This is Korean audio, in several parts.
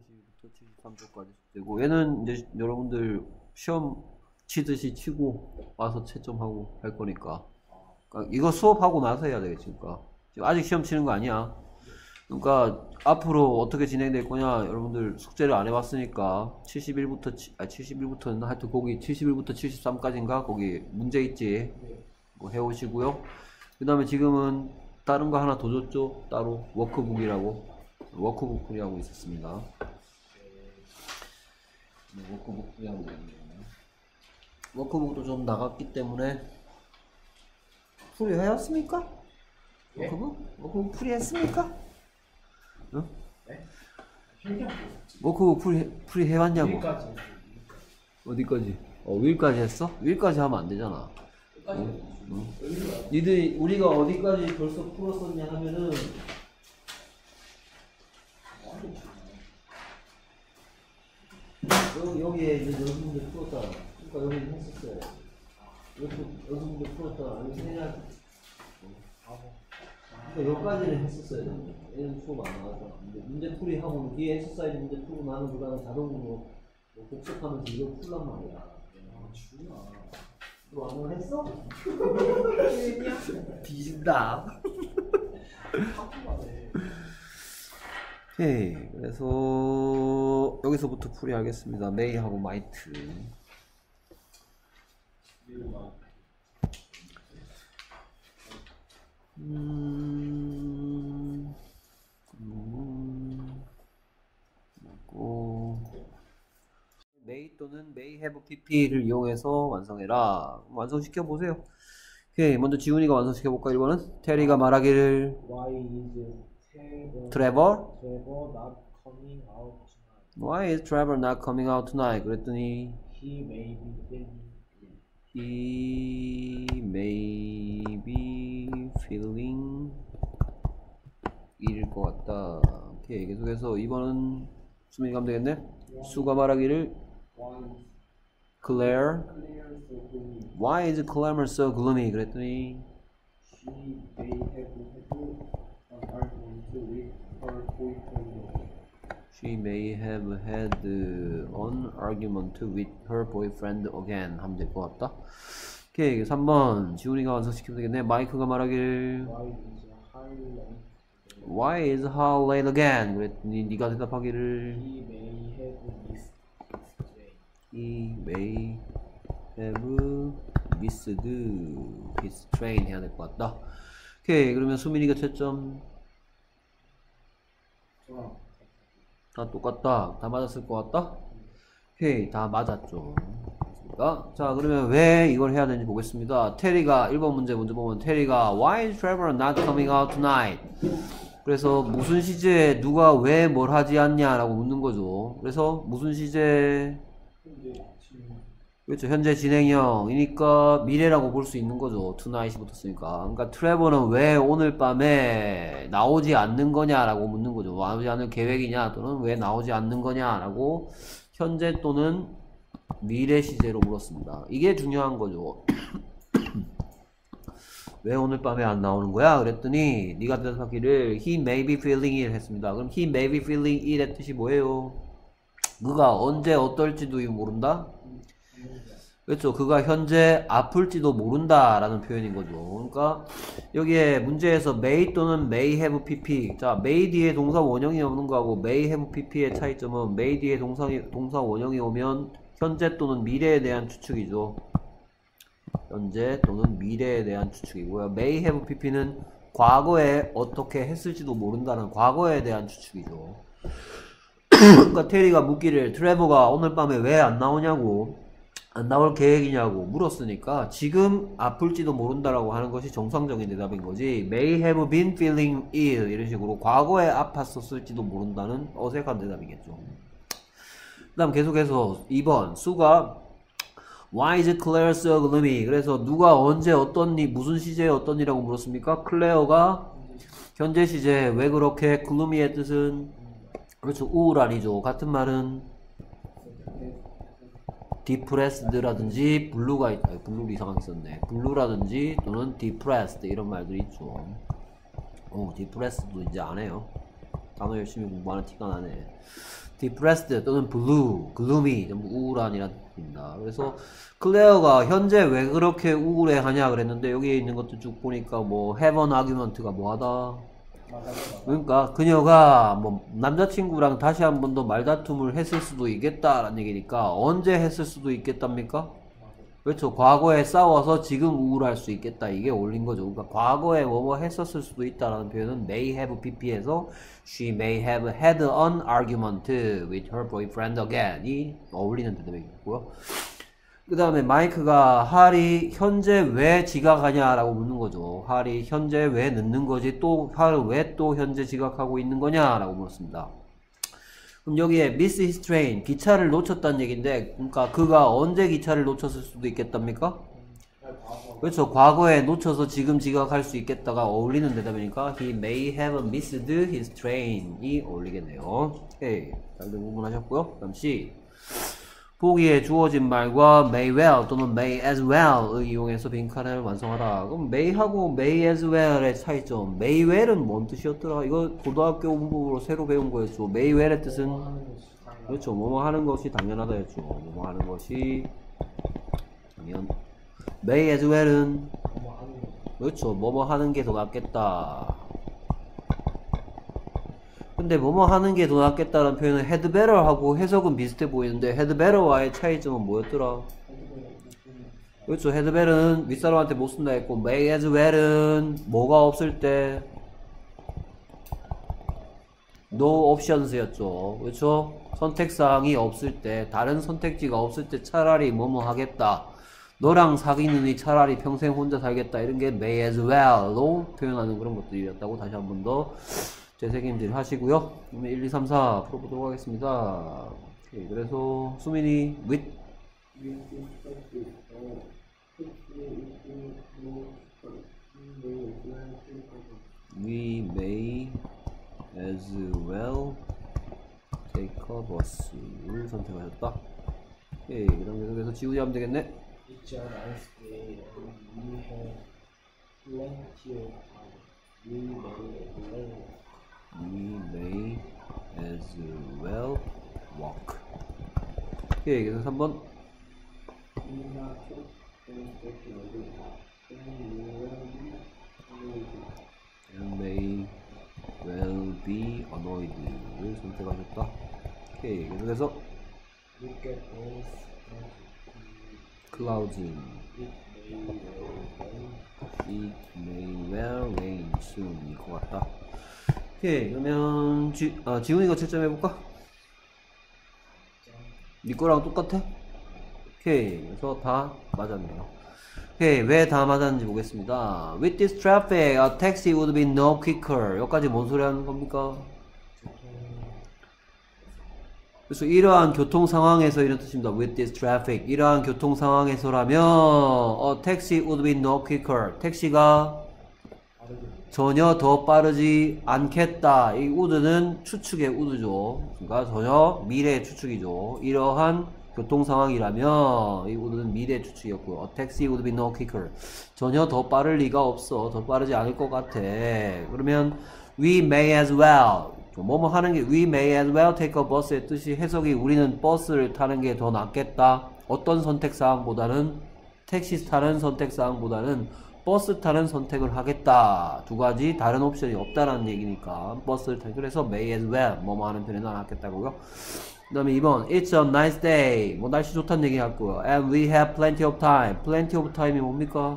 72부터 73쪽까지 숙제고, 얘는 이제 여러분들 시험 치듯이 치고 와서 채점하고 할 거니까. 그러니까 이거 수업하고 나서 해야 되겠지. 그러니까 지금 아직 시험 치는 거 아니야. 그러니까 앞으로 어떻게 진행될 거냐, 여러분들 숙제를 안 해봤으니까 71부터는 하여튼 거기 71부터 73까지인가 거기 문제 있지. 뭐 해오시고요. 그 다음에 지금은 다른 거 하나 더 줬죠. 따로 워크북이라고, 워크북 풀이하고 있었습니다. 워크북 풀이하고 있네요. 워크북도 좀 나갔기 때문에 풀이하였습니까? 예? 워크북 풀이했습니까? 응? 네? 워크북 풀이해왔냐고? 위까지. 어디까지? 위까지 했어? 위까지 하면 안 되잖아. 응? 니들 우리가 어디까지 벌써 풀었었냐 하면은 여기에 이제 여러분들 풀었다. 그러니까 여기 했었어요. 여러분들 풀었다. 여기 해야. 그러니까 여기까지는 했었어야 되는데 얘는 수업 안 나왔잖아. 문제 풀이 하고 뒤에 엑서사이즈 문제 풀고 나는 그다음에 자동으로 복습하면서 이걸 풀란 말이야. 아, 주나. 너 안 했어? 뒤진다. 오케이. 그래서 여기서부터 풀이하겠습니다. 메이하고 마이트. may 또는 may have pp를 이용해서 완성해라. 완성시켜 보세요. 오케이. 먼저 지훈이가 완성시켜 볼까? 1번은 테리가 말하기를 Why is Trevor not coming out tonight? 그랬더니 He may be feeling 일일 것 같다. 오케이. 계속해서 2번은 수민이 가면 되겠네? 수가 말하기를 Claire Why is Claire so gloomy? 그랬더니 She may have had an argument with her boyfriend again. 하면 될 것 같다. 오케이. 3번 지훈이가 완성시키면 되겠네. 마이크가 말하기를 Why is her late again? 그랬더니 네가 대답하기를 He may have missed his train 해야 될 것 같다. 오케이. 그러면 수민이가 채점 다 똑같다. 다 맞았을 것 같다. 오케이. 다 맞았죠. 자, 그러면 왜 이걸 해야 되는지 보겠습니다. 테리가 1번 문제 먼저 보면 테리가 Why is Trevor not coming out tonight? 그래서 무슨 시제에 누가 왜 뭘 하지 않냐라고 묻는 거죠. 그래서 무슨 시제? 그렇죠. 현재 진행형이니까 미래라고 볼 수 있는 거죠. tonight이 붙었으니까. 그러니까 트레버는 왜 오늘 밤에 나오지 않는 거냐라고 묻는 거죠. 나오지 않을 계획이냐 또는 왜 나오지 않는 거냐라고 현재 또는 미래 시제로 물었습니다. 이게 중요한 거죠. 왜 오늘 밤에 안 나오는 거야? 그랬더니 네가 대답하기를 He may be feeling ill 했습니다. 그럼 He may be feeling ill의 뜻이 뭐예요? 그가 언제 어떨지도 모른다? 그렇죠. 그가 현재 아플지도 모른다 라는 표현인 거죠. 그러니까 여기에 문제에서 may 또는 may have pp. 자, may 뒤에 동사 원형이 오는 거하고 may have pp의 차이점은 may 뒤에 동사 원형이 오면 현재 또는 미래에 대한 추측이죠. 현재 또는 미래에 대한 추측이고요. may have pp는 과거에 어떻게 했을지도 모른다는 과거에 대한 추측이죠. 그러니까 테리가 묻기를 트레버가 오늘 밤에 왜 안 나오냐고, 안 나올 계획이냐고 물었으니까 지금 아플지도 모른다라고 하는 것이 정상적인 대답인 거지. may have been feeling ill 이런 식으로 과거에 아팠었을지도 모른다는 어색한 대답이겠죠. 그 다음 계속해서 2번 수가 Why is Claire so gloomy? 그래서 누가 언제 어떤 일, 무슨 시제에 어떤 일이라고 물었습니까? 클레어가 현재 시제. 왜 그렇게? gloomy의 뜻은 그렇죠. 우울한이죠. 같은 말은 depressed라든지 블루가 있다. 블루를 이상하게 썼네. 블루라든지 또는 depressed 이런 말들이 있죠. depressed도 이제 안 해요. 단어 열심히 공부하는 티가 나네. depressed 또는 blue, gloomy, 좀 우울한이라는 뜻입니다. 그래서 클레어가 현재 왜 그렇게 우울해하냐 그랬는데 여기에 있는 것도 쭉 보니까 뭐 have an argument가 뭐하다. 그러니까 그녀가 뭐 남자친구랑 다시 한 번 더 말다툼을 했을 수도 있겠다라는 얘기니까 언제 했을 수도 있겠답니까? 그렇죠. 과거에 싸워서 지금 우울할 수 있겠다. 이게 올린 거죠. 그러니까 과거에 뭐뭐 했었을 수도 있다라는 표현은 may have pp에서 she may have had an argument with her boyfriend again 이 어울리는 대답이고요. 그 다음에 마이크가 할이 현재 왜 지각하냐 라고 묻는 거죠. 할이 현재 왜 늦는 거지 또 할은 왜 또 현재 지각하고 있는 거냐 라고 물었습니다. 그럼 여기에 miss his train 기차를 놓쳤다는 얘기인데 그러니까 그가 언제 기차를 놓쳤을 수도 있겠답니까? 그렇죠. 과거에 놓쳐서 지금 지각할 수 있겠다가 어울리는 대답이니까 he may have missed his train 이 어울리겠네요. 오케이. 잘들 구분하셨고요. 그럼 C 보기에 주어진 말과 may well 또는 may as well을 이용해서 빈칸을 완성하라. 그럼 may하고 may as well의 차이점. may well은 뭔 뜻이었더라? 이거 고등학교 공부로 새로 배운 거였죠. may well의 뜻은 그렇죠. 뭐뭐 하는 것이 당연하다였죠. 뭐뭐 하는 것이 당연. may as well은 그렇죠. 뭐뭐 하는 게 더 낫겠다. 근데 뭐뭐 하는 게 더 낫겠다는 표현은 had better 하고 해석은 비슷해 보이는데 had better와의 차이점은 뭐였더라? 그렇죠. had better는 윗사람한테 못 쓴다 했고 may as well은 뭐가 없을 때 no options였죠. 그렇죠. 선택사항이 없을 때 다른 선택지가 없을 때 차라리 뭐뭐 하겠다. 너랑 사귀느니 차라리 평생 혼자 살겠다. 이런 게 may as well로 표현하는 그런 것들이었다고 다시 한 번 더 재새김질 하시고요. 그러면 1, 2, 3, 4 풀어보도록 하겠습니다. 오케이, 그래서 수민이 with we may as well take a bus를 선택하셨다. 오케이, 그 다음 계속해서 지우지 하면 되겠네. It's a nice day and we have plenty of time. We may as well walk. 오케이, 그래서 3번. And may well be annoyed를 선택하셨다. 오케이, 계속해서 Look at those clouds. It may well rain soon. 이거 같다. 오케이, 그러면 지훈이가 채점 해볼까? 니 거랑 똑같아? 오케이, 그래서 다 맞았네요. 오케이, 왜 다 맞았는지 보겠습니다. With this traffic, a taxi would be no quicker. 여기까지 뭔 소리 하는 겁니까? 그래서 이러한 교통 상황에서 이런 뜻입니다. With this traffic, 이러한 교통 상황에서라면 a taxi would be no quicker. 택시가 전혀 더 빠르지 않겠다. 이 would는 추측의 would죠. 그러니까 전혀 미래의 추측이죠. 이러한 교통 상황이라면 이 would는 미래의 추측이었고요. A taxi would be no quicker. 전혀 더 빠를 리가 없어. 더 빠르지 않을 것 같아. 그러면 we may as well. 뭐뭐 하는 게 we may as well take a bus의 뜻이 해석이 우리는 버스를 타는 게 더 낫겠다. 어떤 선택사항보다는 택시 타는 선택사항보다는 버스 타는 선택을 하겠다. 두 가지 다른 옵션이 없다라는 얘기니까 버스를 타. 그래서 may as well 뭐뭐 하는 편이 더 낫겠다고요. 그 다음에 2번 It's a nice day. 뭐 날씨 좋다는 얘기 같고요. And we have plenty of time. Plenty of time이 뭡니까?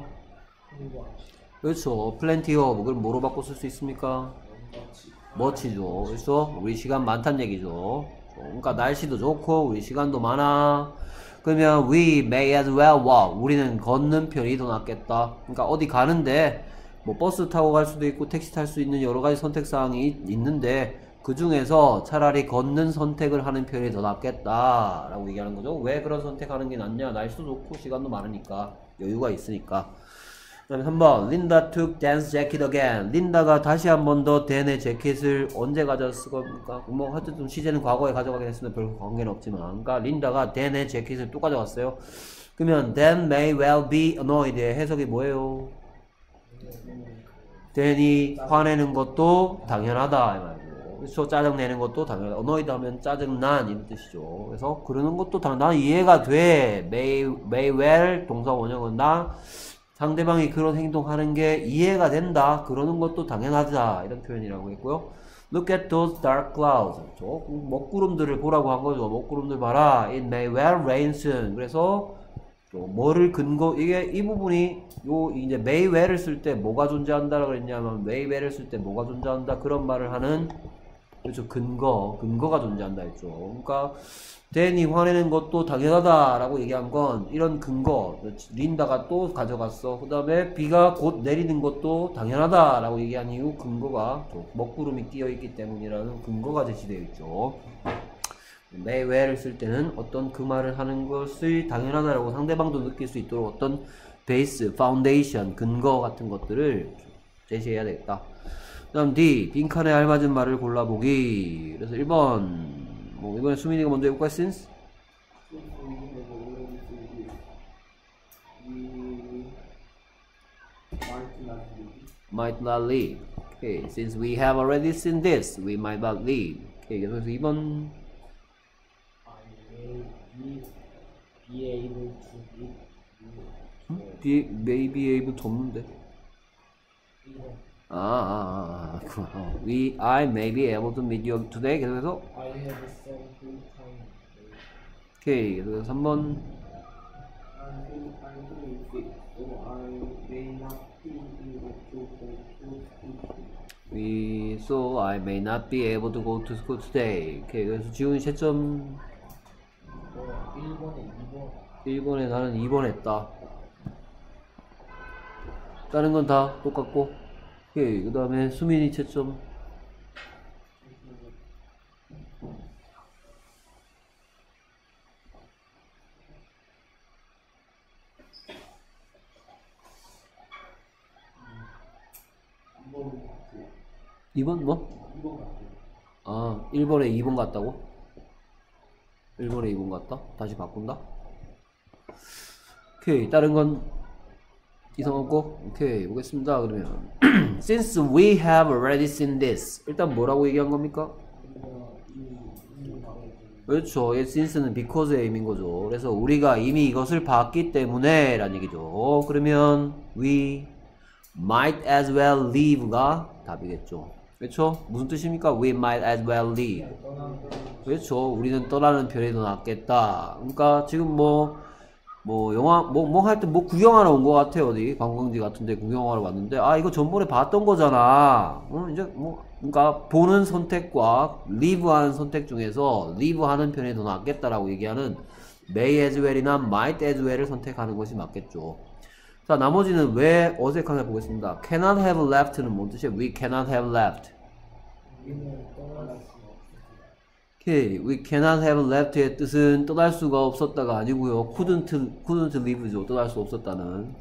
그렇죠. plenty of 그걸 뭐로 바꿔 쓸 수 있습니까? much죠. 그래서 우리 시간 많다는 얘기죠. 그러니까 날씨도 좋고 우리 시간도 많아. 그러면 we may as well walk. 우리는 걷는 편이 더 낫겠다. 그러니까 어디 가는데 뭐 버스 타고 갈 수도 있고 택시 탈 수 있는 여러 가지 선택사항이 있는데 그 중에서 차라리 걷는 선택을 하는 편이 더 낫겠다 라고 얘기하는 거죠. 왜 그런 선택하는 게 낫냐? 날씨도 좋고 시간도 많으니까 여유가 있으니까. 그 다음에 3번 Linda took Dan's jacket again. 린다가 다시 한 번 더 댄의 재킷을 언제 가져왔을 겁니까? 뭐 하여튼 시제는 과거에 가져가긴 했으면 별 관계는 없지만 그러니까 린다가 댄의 재킷을 또 가져왔어요. 그러면 Dan may well be annoyed의 해석이 뭐예요? 댄이 화내는 것도 당연하다 이 말이에요. 그렇죠. 짜증내는 것도 당연하다. annoyed 하면 짜증난 이런 뜻이죠. 그래서 그러는 것도 난 이해가 돼. may well 동사 원형은 나 상대방이 그런 행동하는 게 이해가 된다. 그러는 것도 당연하다. 이런 표현이라고 했고요. Look at those dark clouds. 먹구름들을 보라고 한 거죠. 먹구름들 봐라. It may well rain soon. 그래서 뭐를 근거 이게 이 부분이 요 이제 may well을 쓸 때 뭐가 존재한다라고 그랬냐면 may well을 쓸 때 뭐가 존재한다 그런 말을 하는 그렇죠. 근거가 존재한다 했죠. 그러니까 댄이 화내는 것도 당연하다라고 얘기한 건 이런 근거. 린다가 또 가져갔어. 그 다음에 비가 곧 내리는 것도 당연하다라고 얘기한 이유 근거가 먹구름이 끼어있기 때문이라는 근거가 제시되어 있죠. may well을 쓸 때는 어떤 그 말을 하는 것을 당연하다라고 상대방도 느낄 수 있도록 어떤 베이스, 파운데이션, 근거 같은 것들을 제시해야 되겠다. 그 다음 D, 빈칸에 알맞은 말을 골라보기. 그래서 1번 뭐 이번에 수민이가 먼저 해볼까? since? might not leave. Okay, since we have already seen this, we might not leave. Okay, 그래서 2번 be able to may be able to 없는데. I may be able to meet you today. 그래서 I have some free time. 오케이. 그래서 3번 so I may not be able to go to school today. 오케이. 그래서 지훈이 채점 1번에 2번. 1번에 나는 2번 했다. 다른 건 다 똑같고. 오케이. 그 다음에 수민이 채점 2번 뭐? 2번 같아요. 아, 1번에 2번 같다고? 1번에 2번 같다? 다시 바꾼다? 오케이. 다른 건 이상 없고? 오케이. 보겠습니다. 그러면 since we have already seen this. 일단 뭐라고 얘기한 겁니까? 그렇죠. since는 because의 의미인 거죠. 그래서 우리가 이미 이것을 봤기 때문에 라는 얘기죠. 그러면 we might as well leave가 답이겠죠. 그렇죠? 무슨 뜻입니까? We might as well leave. 그렇죠. 우리는 떠나는 편이 더 낫겠다. 그러니까 지금 영화 하여튼 구경하러 온 것 같아. 어디 관광지 같은데 구경하러 왔는데 이거 전번에 봤던 거잖아. 이제 그러니까 보는 선택과 live하는 선택 중에서 live하는 편이 더 낫겠다라고 얘기하는 may as well이나 might as well을 선택하는 것이 맞겠죠. 자, 나머지는 왜 어색한지 보겠습니다. cannot have left는 뭔 뜻이에요? We cannot have left. 오케이, we cannot have left의 뜻은 떠날 수가 없었다가 아니고요. couldn't leave죠. 떠날 수 없었다는.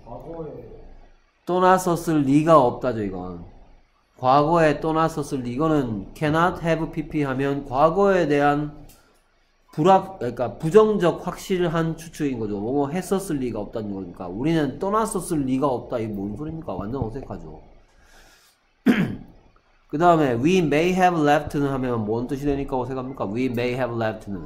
떠났었을 리가 없다죠, 이건. 과거에 떠났었을 리. 이거는 cannot have pp 하면 과거에 대한 그러니까 부정적 확실한 추측인 거죠. 뭐뭐 했었을 리가 없다는 거니까. 우리는 떠났었을 리가 없다. 이게 뭔 소리입니까? 완전 어색하죠. 그 다음에 we may have left는 하면 뭔 뜻이 되니까 어색합니까? we may have left는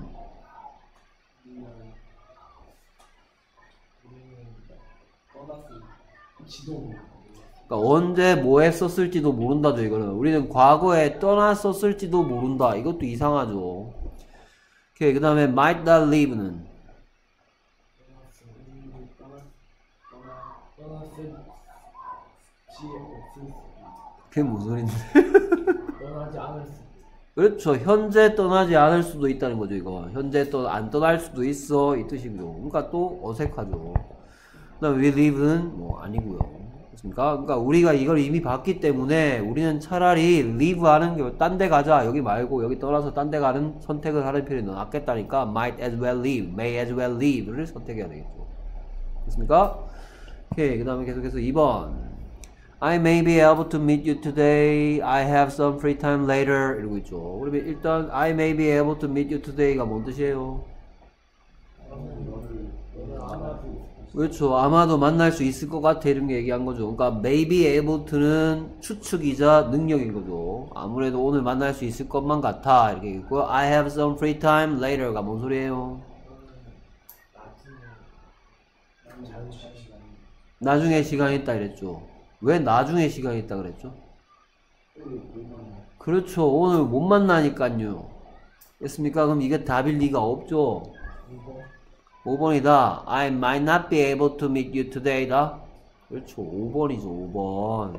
그러니까 언제 뭐 했었을지도 모른다죠. 이거는 우리는 과거에 떠났었을지도 모른다. 이것도 이상하죠. 오케이. 그 다음에 might not leave는 그게 무슨 소린데? 떠나지 않을 수. 그렇죠. 현재 떠나지 않을 수도 있다는 거죠. 이거 현재 안 떠날 수도 있어 이 뜻이고요. 그러니까 또 어색하죠. 그다음 we live는 아니고요. 그렇습니까? 그러니까 우리가 이걸 이미 봤기 때문에 우리는 차라리 live하는 게 딴 데 가자 여기 말고 여기 떠나서 딴 데 가는 선택을 하는 편이 더 낫겠다니까 might as well leave, may as well leave를 선택해야 되겠죠. 그렇습니까? 오케이. 그 다음에 계속해서 2번 I may be able to meet you today. I have some free time later. 이러고 있죠. 그러면 일단 I may be able to meet you today가 뭔 뜻이에요? 그렇죠. 아마도 만날 수 있을 것 같아. 이런 게 얘기한 거죠. 그러니까 maybe able to는 추측이자 능력인 거죠. 아무래도 오늘 만날 수 있을 것만 같아. 이렇게 있고요. I have some free time later가 뭔 소리예요? 나중에 시간 있다 이랬죠. 왜 나중에 시간 있다 그랬죠? 그렇죠. 오늘 못 만나니까요. 됐습니까? 그럼 이게 답일 리가 없죠. 5번이다. I might not be able to meet you today다. 그렇죠. 5번이죠. 5번.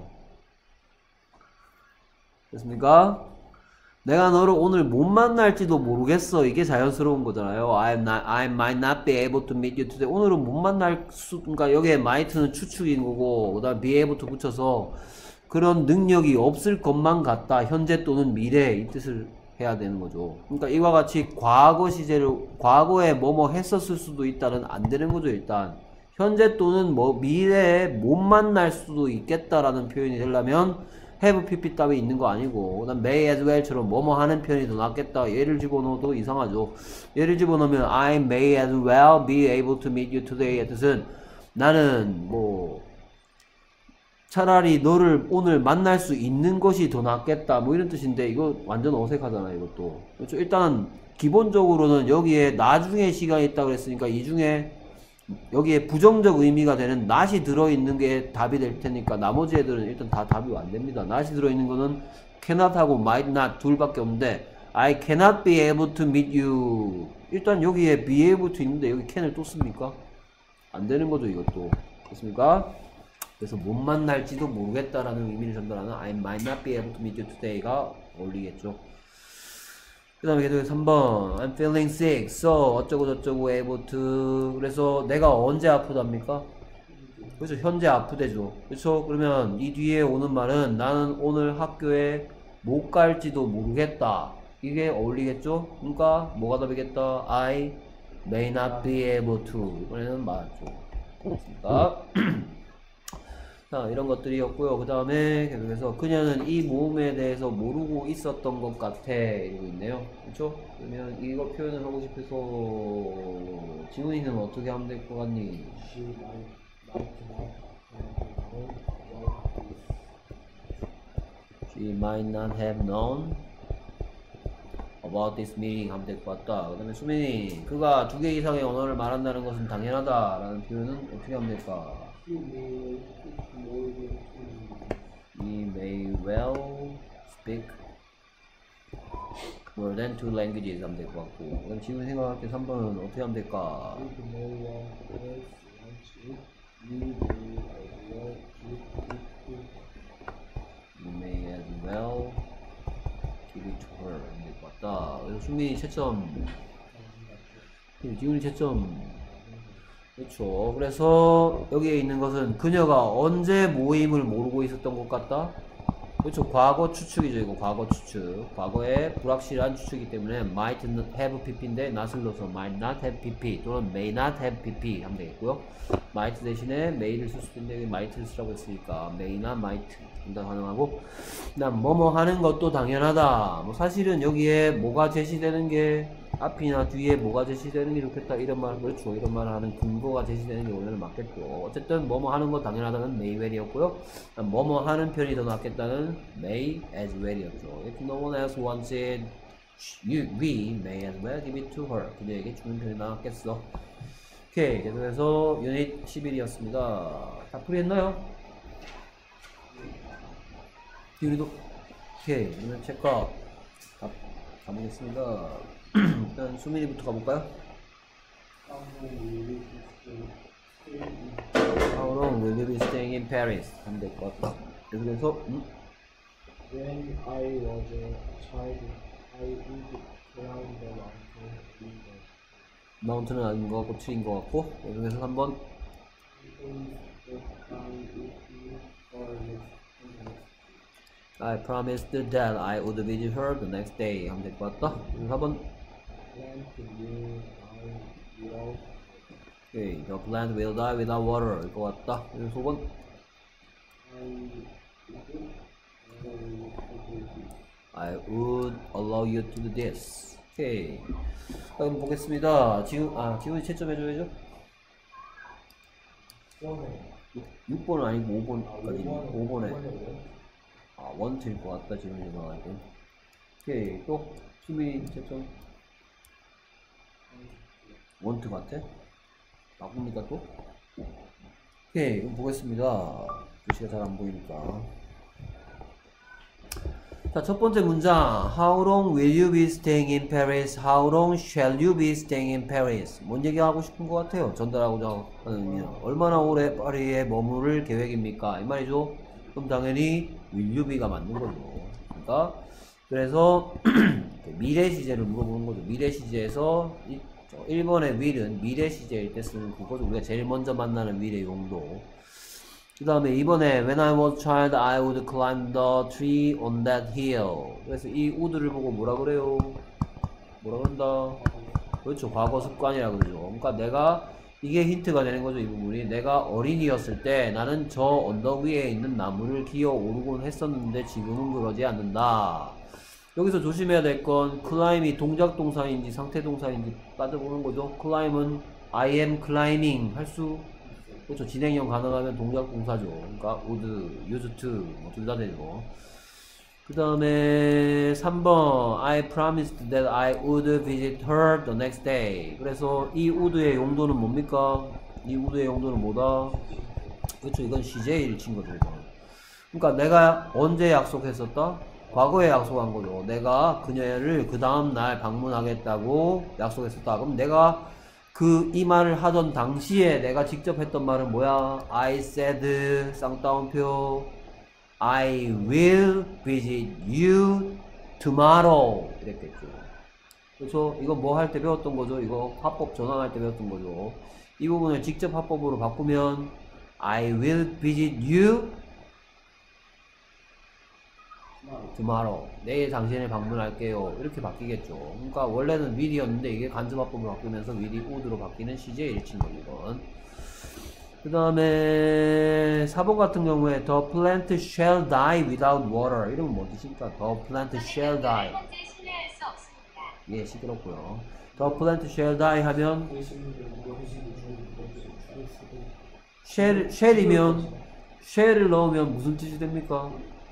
됐습니까? 내가 너를 오늘 못 만날지도 모르겠어. 이게 자연스러운 거잖아요. I might not be able to meet you today. 오늘은 못 만날 수, 그러니까 여기에 might는 추측인 거고, 그 다음 be able to 붙여서 그런 능력이 없을 것만 같다. 현재 또는 미래 이 뜻을 해야 되는 거죠. 그러니까 이와 같이 과거 시제를 과거에 뭐뭐 했었을 수도 있다는 안 되는 거죠. 일단 현재 또는 뭐 미래에 못 만날 수도 있겠다라는 표현이 되려면 have pp 답이 있는 거 아니고 그다음 may as well처럼 뭐뭐 하는 편이 더 낫겠다. 얘를 집어넣어도 이상하죠. 얘를 집어넣으면 I may as well be able to meet you today의 뜻은 나는 뭐 차라리 너를 오늘 만날 수 있는 것이 더 낫겠다 뭐 이런 뜻인데 이거 완전 어색하잖아요. 이것도 그렇죠. 일단 기본적으로는 여기에 나중에 시간이 있다고 그랬으니까 이 중에 여기에 부정적 의미가 되는 not이 들어있는 게 답이 될 테니까 나머지 애들은 일단 다 답이 안 됩니다. not이 들어있는 거는 cannot하고 might not 둘밖에 없는데 I cannot be able to meet you 일단 여기에 be able to 있는데 여기 can을 또 씁니까? 안 되는 거죠. 이것도 됐습니까? 그래서 못 만날지도 모르겠다라는 의미를 전달하는 I might not be able to meet you today가 어울리겠죠. 그 다음에 계속해서 3번 I'm feeling sick so 어쩌고 저쩌고 able to 그래서 내가 언제 아프답니까? 그렇죠. 현재 아프대죠. 그렇죠. 그러면 이 뒤에 오는 말은 나는 오늘 학교에 못 갈지도 모르겠다. 이게 어울리겠죠? 그러니까 뭐가 답이겠다? I may not be able to 이번에는 맞죠. 그렇습니까? 자, 이런 것들이었고요. 그 다음에 계속해서 그녀는 이 모험에 대해서 모르고 있었던 것 같아 이러고 있네요. 그렇죠? 그러면 이거 표현을 하고 싶어서 지훈이는 어떻게 하면 될 것 같니? She might not have known about this meeting 하면 될 것 같다. 그 다음에 수민이 그가 2개 이상의 언어를 말한다는 것은 당연하다 라는 표현은 어떻게 하면 될까? He may well speak more than 2 languages 하면 될 것 같고 그럼 지금 생각할 때 3번은 어떻게 하면 될까? You may as well give it to her 하면 될 것 같다. 그래서 수민이 채점 지훈이 채점 그렇죠. 그래서 여기에 있는 것은 그녀가 언제 모임을 모르고 있었던 것 같다? 그렇죠. 과거 추측이죠. 이거 과거 추측. 과거에 불확실한 추측이기 때문에 might have pp인데 not을 넣어서 might not have pp 또는 may not have pp 하면 되겠고요. might 대신에 may를 쓸 수도 있는데 might를 쓰라고 했으니까 may나 might 둘 다 가능하고 그다음 뭐뭐 하는 것도 당연하다. 뭐 사실은 여기에 뭐가 제시되는 게 앞이나 뒤에 뭐가 제시되는 게 좋겠다 이런 말 그렇죠. 이런 말을 하는 근거가 제시되는 게 원래는 맞겠죠. 어쨌든 뭐뭐 하는 거 당연하다는 may well이었고요. 뭐뭐 하는 편이 더 낫겠다는 may as well이었죠. If no one else wants it, we may as well give it to her. 그녀에게 주는 편이 낫겠어. 오케이. 계속해서 유닛 11이었습니다. 다 풀이했나요? 유닛도 오케이. 그러면 체크 가보겠습니다. 일단 수민이부터 가볼까요? How long will you be staying in Paris? 하면 될 것 같다. 그래서 When I was a child, I would climb the mountain. 마운트는 아닌 것 같고 트인 것 같고 그래서 한번 I promised that I would visit her the next day 하면 될 것 같다. 그래서 한번 Okay, the plant will die without water 일 것 같다. 그래서 소번 I would allow you to do this. 오케이. 그럼 보겠습니다. 지훈이 채점 해줘야죠. 원에 6번은 아니고 5번까지 5번에 5번에 아 원트일 것 같다 지금 생각하니까. 오케이 또 수미 채점 원트 같아? 바꿉니까 또? 오케이 그럼 보겠습니다. 글씨가 잘 안 보이니까. 자, 첫 번째 문장. How long will you be staying in Paris? How long shall you be staying in Paris? 뭔 얘기하고 싶은 것 같아요? 전달하고자 하는 의미는. 얼마나 오래 파리에 머무를 계획입니까? 이 말이죠. 그럼 당연히 will you be가 맞는 거죠. 그러니까 그래서 미래 시제를 물어보는 거죠. 미래 시제에서 1번의 will은 미래 시제일 때 쓰는 그거죠. 우리가 제일 먼저 만나는 will의 용도. 그 다음에 이번에 When I was a child, I would climb the tree on that hill. 그래서 이 would를 보고 뭐라 그래요? 뭐라 그런다? 그렇죠. 과거 습관이라 그러죠. 그러니까 내가 이게 힌트가 되는 거죠. 이 부분이 내가 어린이였을 때 나는 저 언덕 위에 있는 나무를 기어 오르곤 했었는데 지금은 그러지 않는다. 여기서 조심해야 될 건 climb이 동작 동사인지 상태 동사인지 따져보는 거죠. climb은 I am climbing 할 수 그렇죠. 진행형 가능하면 동작 동사죠. 그러니까 would, used to 뭐 둘 다 되죠. 그 다음에 3번 I promised that I would visit her the next day. 그래서 이 would의 용도는 뭡니까? 이 would의 용도는 뭐다? 그렇죠. 이건 시제의 일치인 거죠. 그러니까 내가 언제 약속했었다? 과거에 약속한 거죠. 내가 그녀를 그 다음날 방문하겠다고 약속했었다. 그럼 내가 이 말을 하던 당시에 내가 직접 했던 말은 뭐야? I said, 쌍따옴표 I will visit you tomorrow 이랬겠죠. 그래서 이거 뭐 할 때 배웠던 거죠? 이거 합법 전환할 때 배웠던 거죠. 이 부분을 직접 합법으로 바꾸면 I will visit you tomorrow. 내일 당신을 방문할게요. 이렇게 바뀌겠죠. 그러니까 원래는 will이었는데 이게 간접합법으로 바뀌면서 will이 would로 바뀌는 시제의 일치인 거죠, 이건. 그 다음에 4번 같은 경우에 the plant shall die without water. 이러면 뭐 뜻입니까? the plant shall die. 예, 시끄럽고요. the plant shall die 하면 shall이면 shall을 넣으면 무슨 뜻이 됩니까?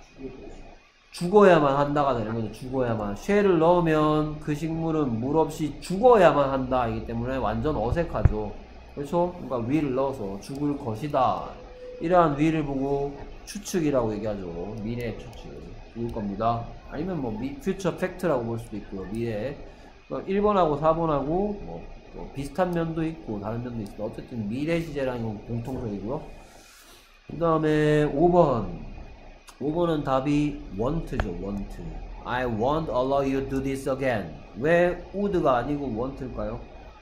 죽어야만 한다가 되는 거죠. 죽어야만. shall을 넣으면 그 식물은 물 없이 죽어야만 한다. 이기 때문에 완전 어색하죠. 그렇죠? 그러니까 will을 넣어서 죽을 것이다. 이러한 will을 보고 추측이라고 얘기하죠. 미래 추측. 죽을 겁니다. 아니면 뭐 future fact라고 볼 수도 있고요. 미래. 그러니까 1번하고 4번하고 뭐 비슷한 면도 있고 다른 면도 있습니다. 어쨌든 미래 시제라는 건 공통적이고요. 그 다음에 5번은 답이 want죠. want. I won't allow you to do this again. 왜 would가 아니고 want일까요?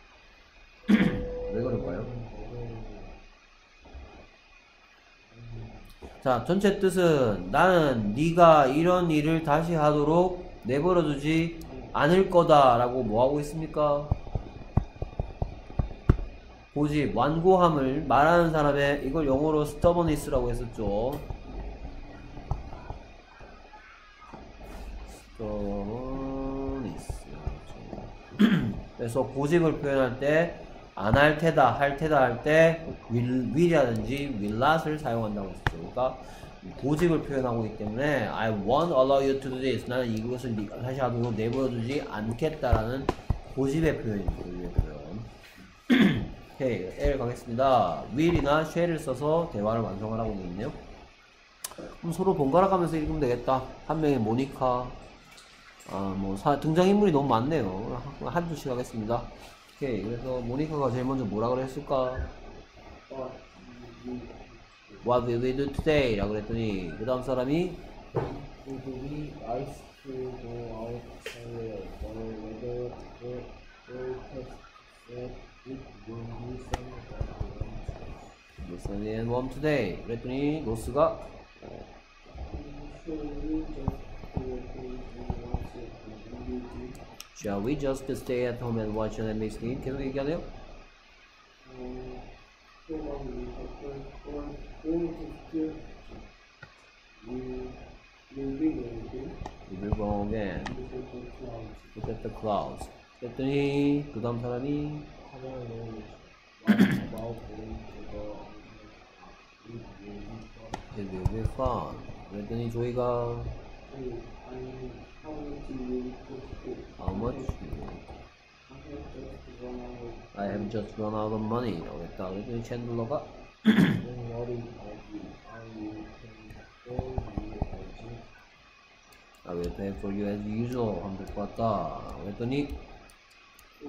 왜 그럴까요? 자, 전체 뜻은 나는 네가 이런 일을 다시 하도록 내버려두지 않을 거다 라고 뭐하고 있습니까? 고집, 완고함을 말하는 사람의 이걸 영어로 stubbornness라고 했었죠. 그래서 고집을 표현할 때 안 할 테다, 할 테다 할 때 will이라든지 will not을 사용한다고 했었죠. 그러니까 고집을 표현하고 있기 때문에 I won't allow you to do this. 나는 이것을 네가 다시 하도록 내버려두지 않겠다라는 고집의 표현입니다. 고집의 표현. 오케이, L 가겠습니다. will이나 shall을 써서 대화를 완성하라고 되어 있네요. 그럼 서로 번갈아 가면서 읽으면 되겠다. 한 명이 모니카. 등장인물이 너무 많네요. 한 줄씩 하겠습니다. 오케이, 그래서 모니카가 제일 먼저 뭐라 그랬을까? What will we do today? 라고 그랬더니, 그 다음 사람이 Would we like to go out somewhere or whether the forecast said it will be sunny and warm today. 그랬더니, 노스가 Shall we just stay at home and watch an MBC game? 계속 얘기하네요? We will go again. Look at the clouds. 그랬더니 그 다음 사람이 It will be fun. 그랬더니 조이가 How much? I have just run out of money. 라고 했다. 그랬더니 챈들러가 Don't worry, I will I will pay for you as usual. 하면 될 것 같다. 그랬더니 So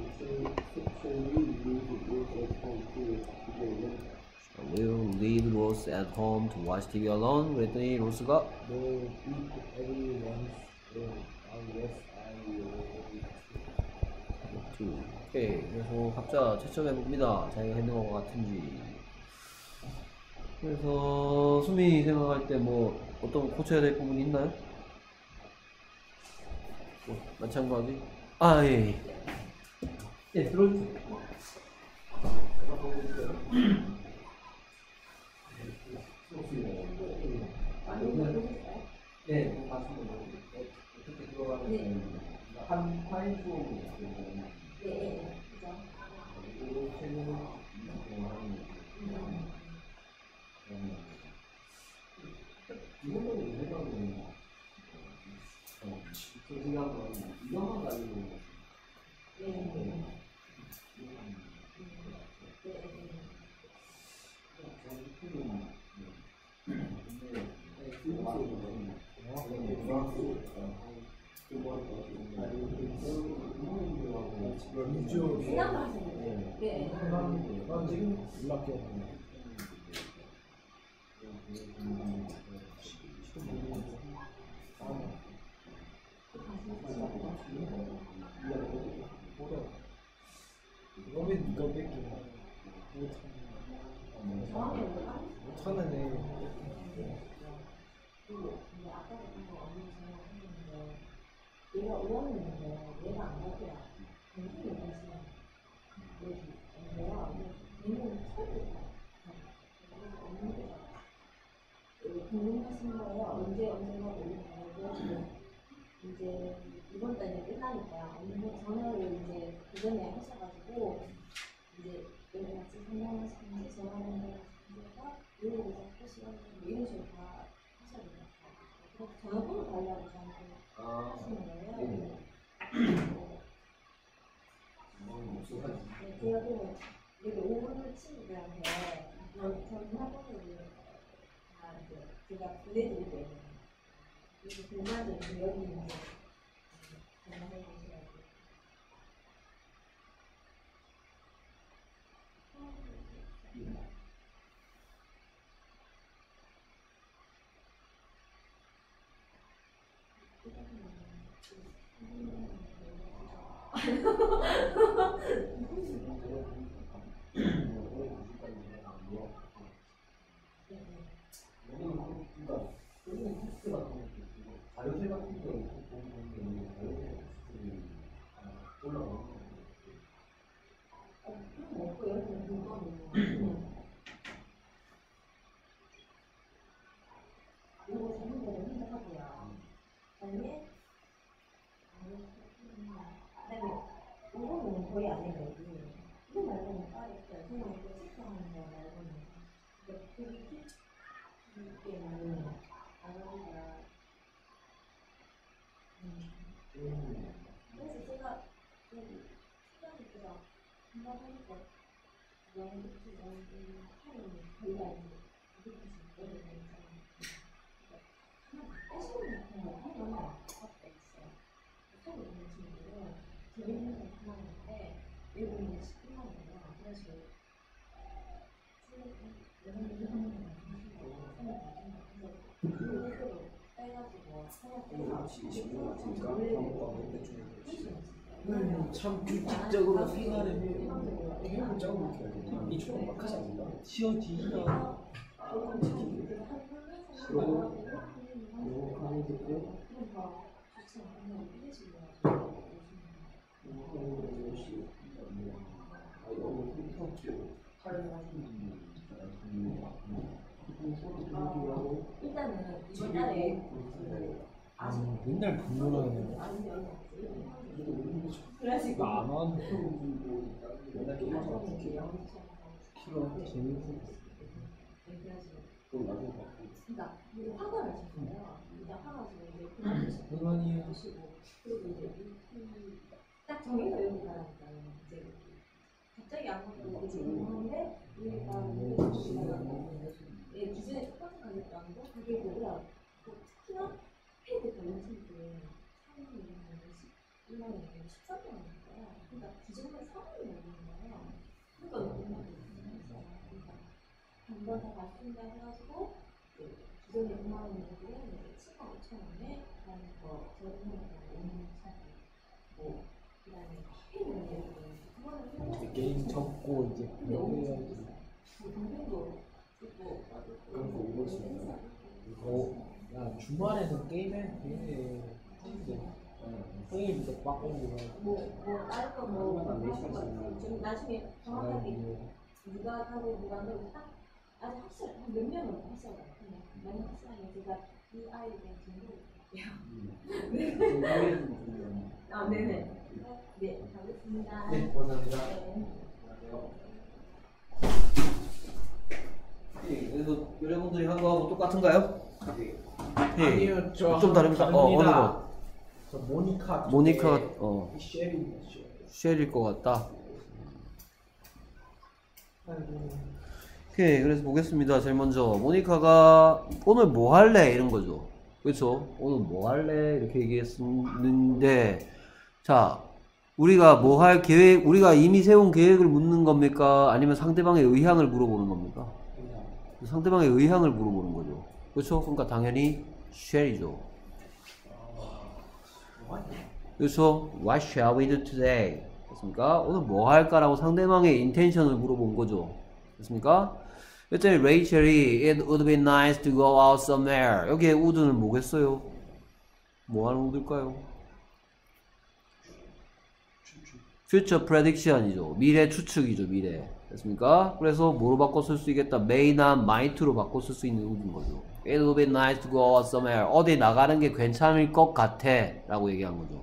we will leave Rose at home to watch TV alone. will leave Rose at home to watch TV alone. 그랬더니 로스가 No, if everyone's unless I will. 오케이. 그래서 각자 채점해봅니다. 자기가 했는 것 같은지. 그래서 수민이 생각할 때 뭐 어떤 고쳐야 될 부분이 있나요? 마찬가지. 아, 예. 예, 들어주세요. 네, 맞습니다. 어떻게 들어가는지 한 파일 수업이 있어요. 네, 그죠. 그리고 책은 기본적으로 생각은 소리하고 이것만 가지고 네. 지금 연락해. 그러면 네가 뺏겨. 못하네. 얘가 오었는데 얘가 안 가더라. 굉장히 interesting. 얘가 얘는 처음이다. 궁금하신 거예요. 언제가 올리고 이제 이번 달에 끝나니까 언니 전화를 이제 그 전에 하셔가지고 이제 여기 같이 상담하시는지 전화를 해서 요일을 잡고 시간을 이런 식으로 다 하셔야 돼요. 그래서 전화번호 달라고 저한테 하시는 거예요. 네, 제가 또 여기 오는 친구들한테 전화번호를 다 이제 제가 보내드리고 그래서 그날은 여기 이제 전화해 주셔야죠. 자료세 같은 거 올라가는 그럼 없고 여기는 물건이에요. 이거 잡는 거는 혼자 하고요. 그다음에 이거는 거의 안 해요. 이거 말고는 따로 있어요. 그냥 이거 체크하는 거 말고는 그게 이게는 안 하니까. 그래서 제가 시간이보다 금방 하니까 너무 좋지 않은 하루는 거의 안 돼. 이렇게 오래 되니까. 빼시는 같은 거 하나만 갖다 있어요. 처음 있는 친구들은 재밌는 거 하나인데 일본 이제 10분만 되면 그래서 여러분들이 하는 거 그래서 빼가지고 참 규칙적으로 생활하면 해볼 짜고 이렇게 해야 이 초록 막 하지 않는다. 치어지기가 일단은 이번 달에 맨날 근무를 그래가지고 안 하는 맨날 키로 재밌어. 네, 그래가지고 그럼 나중에 봐. 그러니까 이제 화가 나셨어요. 이제 화가지고 이제 그만 그만이요. 드시고 그리고 이제 딱 정해서 여기 가라니까요. 이제 갑자기 안 먹고 이제 하는데 우리가 예, 기존에 똑같은 가격도 아니고 가격보다 특히나 페이드 밸런스인데 3만 원이면 13만 원이니까요. 그러니까 기존에 4만 원이 넘는 거예요. 그러니까 너무 했어요. 그러니까 한 번 더 맞춘다 해가지고 기존에 6만 원이었는데 7만 5천 원에 더 저렴하게 오는 차고 그다음에 페이드 이제 게임 접고 이제 근데 엄청 해야지. 비싸요. 동생도 있고 그런 거 오고 있어. 야 주말에도 게임해. 형님 이제 빡 오는 거. 뭐 다른 거뭐 좀 나중에 정확하게 누가 하고 누가 안 하고 딱 아직 확실 몇 명은 확실하게 그냥 많이 확실하게 제가 이 아이에 대한 정보를 볼게요. 아 네네. 네 가겠습니다. 네 감사합니다. 네. 그래서 여러분들이 한 거하고 똑같은가요? 아니요 좀 다릅니다. 어느 거? 저 모니카. 모니카가 쉘입니다. 쉘일 것 같다. 아이고. 오케이, 그래서 보겠습니다. 제일 먼저 모니카가 오늘 뭐 할래 이런 거죠. 그렇죠? 오늘 뭐 할래 이렇게 얘기했는데, 자, 우리가 뭐 할 계획, 우리가 이미 세운 계획을 묻는 겁니까? 아니면 상대방의 의향을 물어보는 겁니까? 상대방의 의향을 물어보는 거죠. 그렇죠? 그러니까 당연히 쉘이죠. 그래서 What shall we do today? 그렇습니까? 오늘 뭐 할까라고 상대방의 인텐션을 물어본 거죠. 그렇습니까? 그랬더니 레이첼이 It would be nice to go out somewhere. 여기에 would는 뭐겠어요? 뭐 하는 would일까요? Future prediction이죠. 미래 추측이죠. 미래. 됐습니까? 그래서 뭐로 바꿔 쓸 수 있겠다? may나 might로 바꿔 쓸 수 있는 would인 거죠. It would be nice to go out somewhere. 어디 나가는 게 괜찮을 것 같아 라고 얘기한 거죠.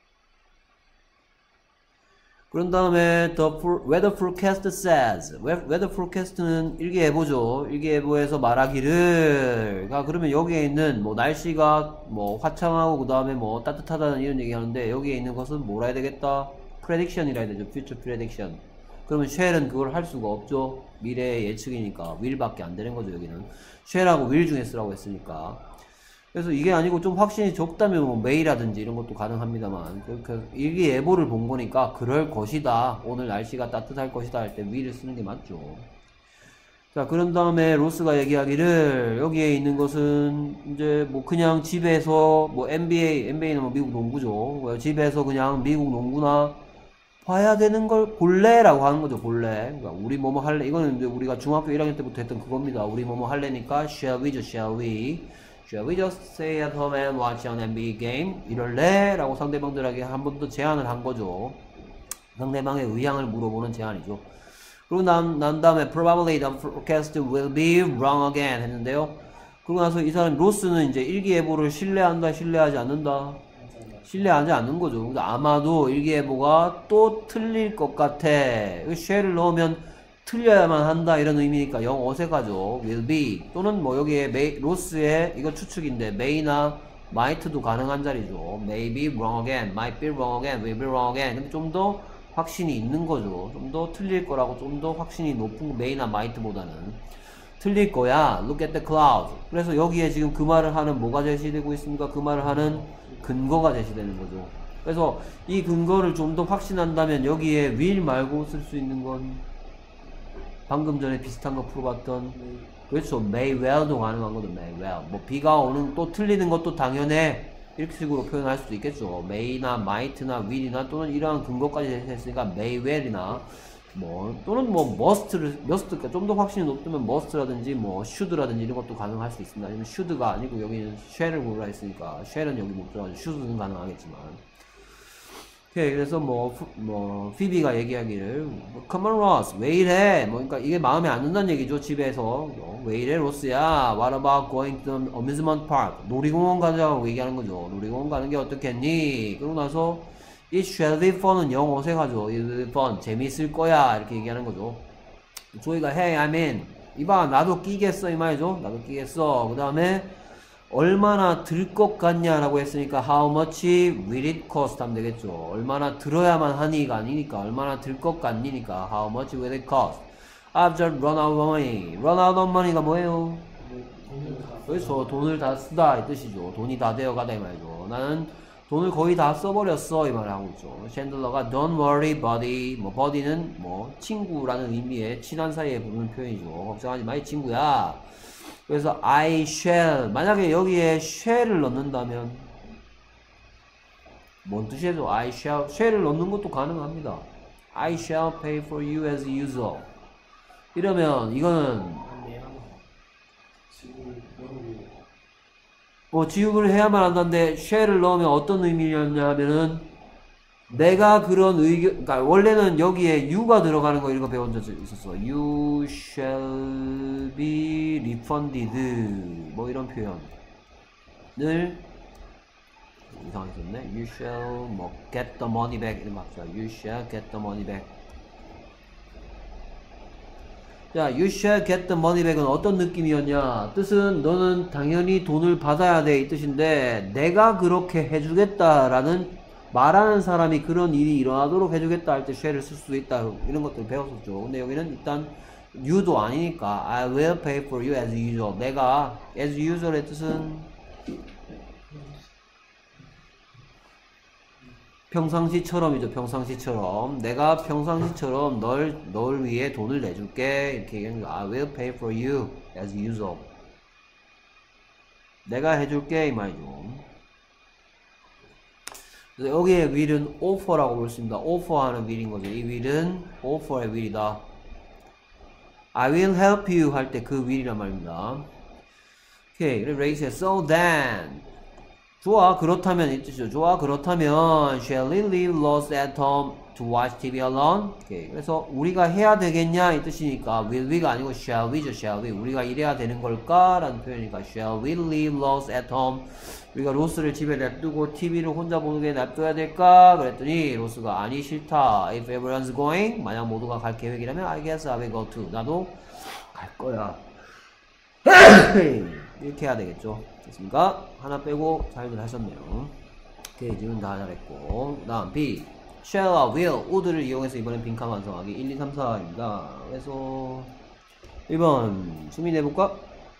그런 다음에 the weather forecast says. weather forecast는 일기예보죠. 일기예보에서 말하기를. 그러면 여기에 있는 뭐 날씨가 뭐 화창하고 그 다음에 뭐 따뜻하다는 이런 얘기 하는데 여기에 있는 것은 뭐라 해야 되겠다? prediction이라 해야 되죠. future prediction. 그러면 shall은 그걸 할 수가 없죠. 미래의 예측이니까 will밖에 안 되는 거죠. 여기는 shall하고 will 중에 쓰라고 했으니까. 그래서 이게 아니고 좀 확신이 적다면 뭐 may라든지 이런 것도 가능합니다만 일기예보를 본 거니까 그럴 것이다. 오늘 날씨가 따뜻할 것이다 할 때 will을 쓰는 게 맞죠. 자, 그런 다음에 로스가 얘기하기를 여기에 있는 것은 이제 뭐 그냥 집에서 뭐 NBA는 뭐 미국 농구죠. 집에서 그냥 미국 농구나 봐야 되는 걸 볼래? 라고 하는 거죠. 볼래. 그러니까 우리 뭐뭐 할래. 이거는 이제 우리가 중학교 1학년 때부터 했던 그겁니다. 우리 뭐뭐 할래니까 shall we 죠. shall we. Shall we just stay at home and watch an NBA game? 이럴래? 라고 상대방들에게 한 번 더 제안을 한 거죠. 상대방의 의향을 물어보는 제안이죠. 그리고 난 다음에 probably the forecast will be wrong again 했는데요. 그러고 나서 이 사람 로스는 이제 일기예보를 신뢰한다, 신뢰하지 않는다? 신뢰하지 않는 거죠. 그러니까 아마도 일기예보가 또 틀릴 것 같아. shall을 넣으면 틀려야만 한다 이런 의미니까 영 어색하죠. will be 또는 뭐 여기에 로스의 이거 추측인데 may나 might도 가능한 자리죠. may be wrong again, might be wrong again, will be wrong again. 근데 좀 더 확신이 있는 거죠. 좀 더 틀릴 거라고 좀 더 확신이 높은 may나 might보다는 틀릴 거야. Look at the clouds. 그래서 여기에 지금 그 말을 하는 뭐가 제시되고 있습니까? 그 말을 하는 근거가 제시되는 거죠. 그래서 이 근거를 좀 더 확신한다면 여기에 will 말고 쓸 수 있는 건 방금 전에 비슷한 거 풀어봤던 그렇죠. may well도 가능한 거죠. may well. 뭐 비가 오는 또 틀리는 것도 당연해. 이렇게 식으로 표현할 수도 있겠죠. may나 might나 will이나 또는 이러한 근거까지 했으니까 may well이나 뭐 또는 뭐 must가 좀 더 확신이 높으면 must라든지 뭐 should라든지 이런 것도 가능할 수 있습니다. 아니면 should가 아니고 여기는 shall을 고르라 했으니까 shall은 여기 못 들어가죠. should는 가능하겠지만. 오케이, 그래서 피비가 얘기하기를, come on, Ross, 왜 이래? 그러니까 이게 마음에 안 든다는 얘기죠, 집에서. 왜 이래, 로스야? What about going to the amusement park? 놀이공원 가자고 얘기하는 거죠. 놀이공원 가는 게 어떻겠니? 그러고 나서, It shall be fun은 영어 어색하죠. It will be fun. 재밌을 거야. 이렇게 얘기하는 거죠. 조이가, hey, I'm in. 이봐 나도 끼겠어 이 말이죠. 나도 끼겠어. 그 다음에 얼마나 들 것 같냐라고 했으니까 how much will it cost 하면 되겠죠. 얼마나 들어야만 하니가 아니니까 얼마나 들 것 같니니까 how much will it cost. I've just run out of money. run out of money가 뭐예요? 그래서 돈을 다 쓰다 이 뜻이죠. 돈이 다 되어가다 이 말이죠. 나는 돈을 거의 다 써버렸어 이 말을 하고 있죠. 챈들러가 don't worry buddy. 뭐 buddy는 뭐 친구라는 의미의 친한 사이에 부르는 표현이죠. 걱정하지 마 이 친구야. 그래서 I shall 만약에 여기에 shall을 넣는다면 뭔 뜻이죠? I shall을 넣는 것도 가능합니다. I shall pay for you as usual. 이러면 이거는 뭐 지급을 해야만 한다는데 shall을 넣으면 어떤 의미냐면은 내가 그런 의견, 그러니까 원래는 여기에 you가 들어가는 거 이런 거 배운 적 있었어. You shall be refunded 뭐 이런 표현을 이상하게 썼네. You shall 뭐 get the money back 이런 거 합시다. You shall get the money back. 자, you shall get the money back은 어떤 느낌이었냐? 뜻은 너는 당연히 돈을 받아야 돼 이 뜻인데 내가 그렇게 해주겠다라는 말하는 사람이 그런 일이 일어나도록 해주겠다 할 때 shall을 쓸 수도 있다 이런 것들 배웠었죠. 근데 여기는 일단 you도 아니니까 I will pay for you as usual. 내가 as usual의 뜻은 평상시처럼이죠. 평상시처럼 내가 평상시처럼 널 위해 돈을 내줄게 이렇게 얘기하는 거. I will pay for you as usual. 내가 해줄게 이 말이죠. 그래서 여기에 will은 offer라고 부릅니다. offer하는 will인 거죠. 이 will은 offer의 will이다. I will help you 할 때 그 will이란 말입니다. 오케이. 그래서 Ray says so then 좋아 그렇다면 이 뜻이죠. 좋아 그렇다면 shall we leave Lois at home to watch TV alone? 오케이. 그래서 우리가 해야 되겠냐 이 뜻이니까 will we가 아니고 shall we죠. shall we. 우리가 이래야 되는 걸까? 라는 표현이니까 shall we leave Lois at home? 우리가 로스를 집에 냅두고 TV를 혼자 보게 냅둬야 될까? 그랬더니 로스가 아니 싫다. If everyone's going 만약 모두가 갈 계획이라면 I guess I will go too. 나도 갈 거야. 이렇게 해야 되겠죠. 됐습니까? 하나 빼고 잘들 하셨네요. 오케이, 지금 다 잘했고. 그 다음 B shall, will, would를 이용해서 이번엔 빈칸 완성하기 1, 2, 3, 4입니다. 그래서 1번 수민 해볼까?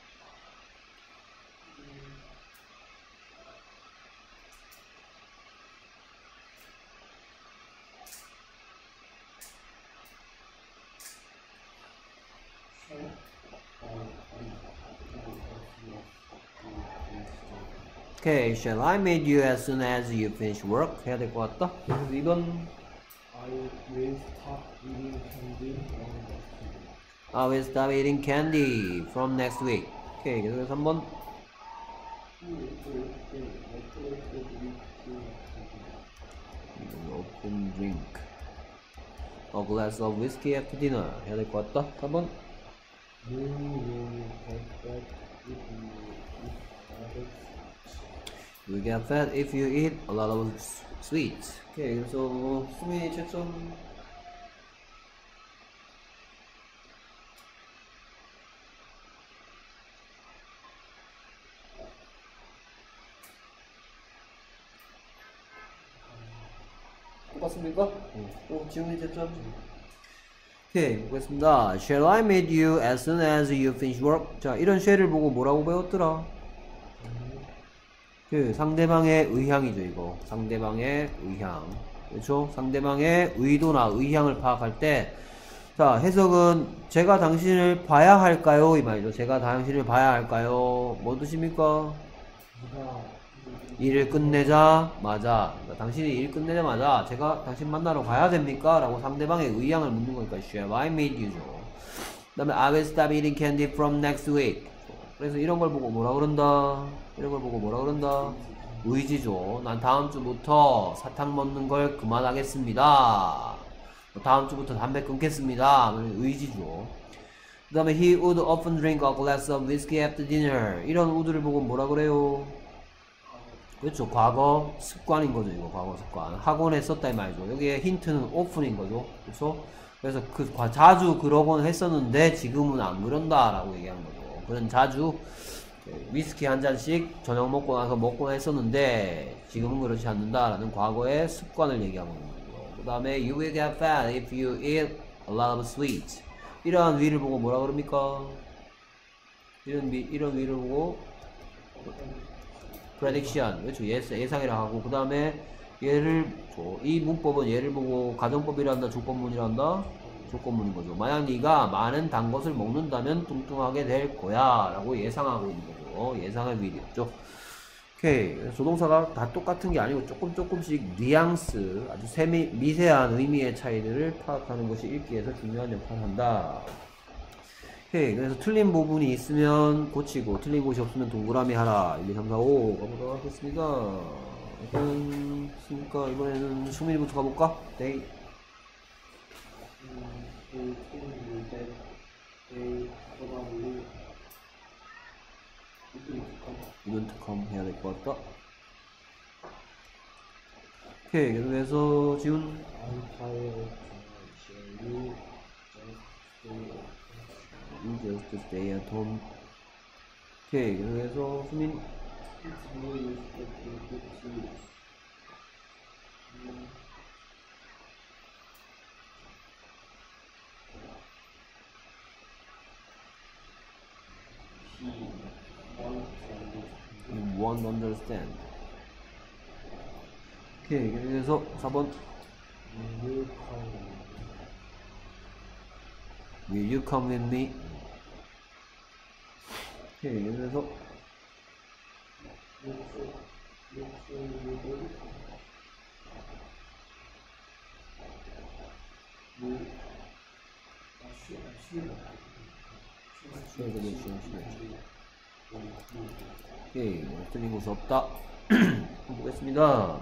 Okay, shall I meet you as soon as you finish work? 해야 될 것 같다. 그래서 2번 I will stop eating candy from next week. I will stop eating candy from next week. Okay, 그래서 3번 open drink a glass of whiskey after dinner. 해야 될 것 같다. 4번 You will get back if you eat others. You get fat if you eat a lot of sweets. Okay, 그래서 수민이 채점 똑같습니까? 또 지훈이 채점 오케이, 보겠습니다. Shall I meet you as soon as you finish work? 자, 이런 shall을 보고 뭐라고 배웠더라? 그 상대방의 의향이죠. 이거 상대방의 의향, 그렇죠? 상대방의 의도나 의향을 파악할 때 자, 해석은 제가 당신을 봐야 할까요? 이 말이죠. 제가 당신을 봐야 할까요? 뭔 뜻입니까? 일을 끝내자마자, 그러니까 당신이 일 끝내자마자 제가 당신 만나러 가야 됩니까? 라고 상대방의 의향을 묻는 거니까 shall I meet you죠. 그 다음에 I will stop eating candy from next week. 그래서 이런 걸 보고 뭐라 그런다? 이런 걸 보고 뭐라 그런다? 의지죠. 난 다음 주부터 사탕 먹는 걸 그만하겠습니다. 다음 주부터 담배 끊겠습니다. 의지죠. 그 다음에 he would often drink a glass of whiskey after dinner. 이런 would를 보고 뭐라 그래요? 그렇죠. 과거 습관인 거죠. 이거 과거 습관. 학원에 썼다 이 말이죠. 여기에 힌트는 often인 거죠. 그렇죠. 그래서 자주 그러곤 했었는데 지금은 안 그런다라고 얘기하는 거죠. 그는 자주 위스키 한 잔씩 저녁 먹고 나서 먹곤 했었는데 지금은 그렇지 않는다라는 과거의 습관을 얘기하고 있는 거죠. 그 다음에 you will get fat if you eat a lot of sweets. 이러한 위를 보고 뭐라 그럽니까? 이런 위를 보고 prediction, 그렇죠. 예상이라 하고, 그 다음에 이 문법은 얘를 보고 가정법이란다, 조건문이란다, 조건문인 거죠. 만약 네가 많은 단 것을 먹는다면 뚱뚱하게 될 거야 라고 예상하고 있는 거죠. 예상의 위였죠. 오케이. 조동사가 다 똑같은 게 아니고 조금씩 뉘앙스, 아주 미세한 의미의 차이들을 파악하는 것이 읽기에서 중요한 역할을 한다. 오케이. 그래서 틀린 부분이 있으면 고치고 틀린 곳이 없으면 동그라미 하라. 1, 2, 3, 4, 5 가보도록 하겠습니다. 있으니까 이번에는 수민이부터 가볼까? 네. 이벤트컴 해야 될 것 같다. 오케이. 계속해서 지훈. You just stay at home. 오케이. 계속해서 수민. You won't understand. 오케이. 계속해서 4번. Will you come with me? 오케이. 계속해서 오케이. 틀린 곳이 없다. 보겠습니다.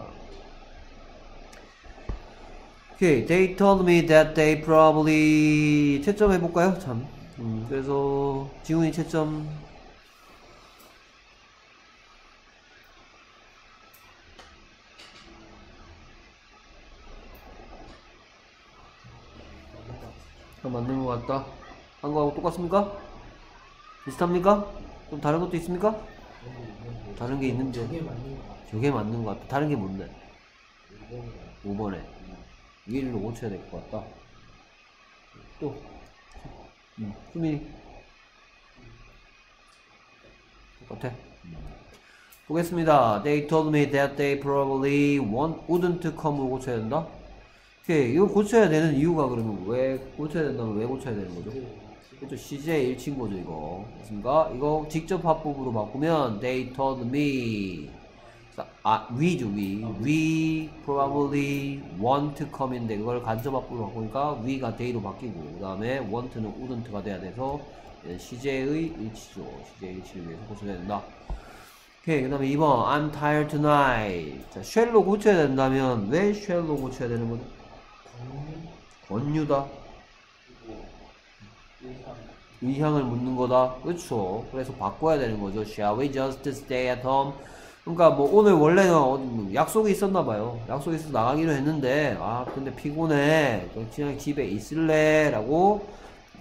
오케이. They told me that they probably 채점 해볼까요? 참. 그래서 지훈이 채점. 맞는 것 같다. 한 거하고 똑같습니까? 비슷합니까? 좀 다른 것도 있습니까? 다른 게 있는데 저게 맞는 것 같다. 다른 게 뭔데? 5번에 위를 고쳐야 될 것 같다. 또 수민이 똑같아. 보겠습니다. They told me that they probably wouldn't come을 고쳐야 된다. 오케이. 이거 고쳐야 되는 이유가 그러면 왜 고쳐야 된다면 왜 고쳐야 되는 거죠? 그렇죠. CJ 1친구죠 이거. 맞습니까? 이거 직접 합법으로 바꾸면 they told me we죠. we probably want to come인데 그걸 간접 합법으로 바꾸니까 we가 they로 바뀌고 그 다음에 want는 wouldn't가 돼야 돼서 CJ의 일치죠. CJ 일치를 위해서 고쳐야 된다. 오케이. 그 다음에 2번 I'm tired tonight. 자, shall로 고쳐야 된다면 왜 shall로 고쳐야 되는 거죠? 권유다. 의향을 묻는 거다. 그렇죠. 그래서 바꿔야 되는 거죠. Shall we just stay at home? 그러니까 뭐 오늘 원래는 약속이 있었나 봐요. 약속이 있어서 나가기로 했는데 근데 피곤해. 그냥 집에 있을래? 라고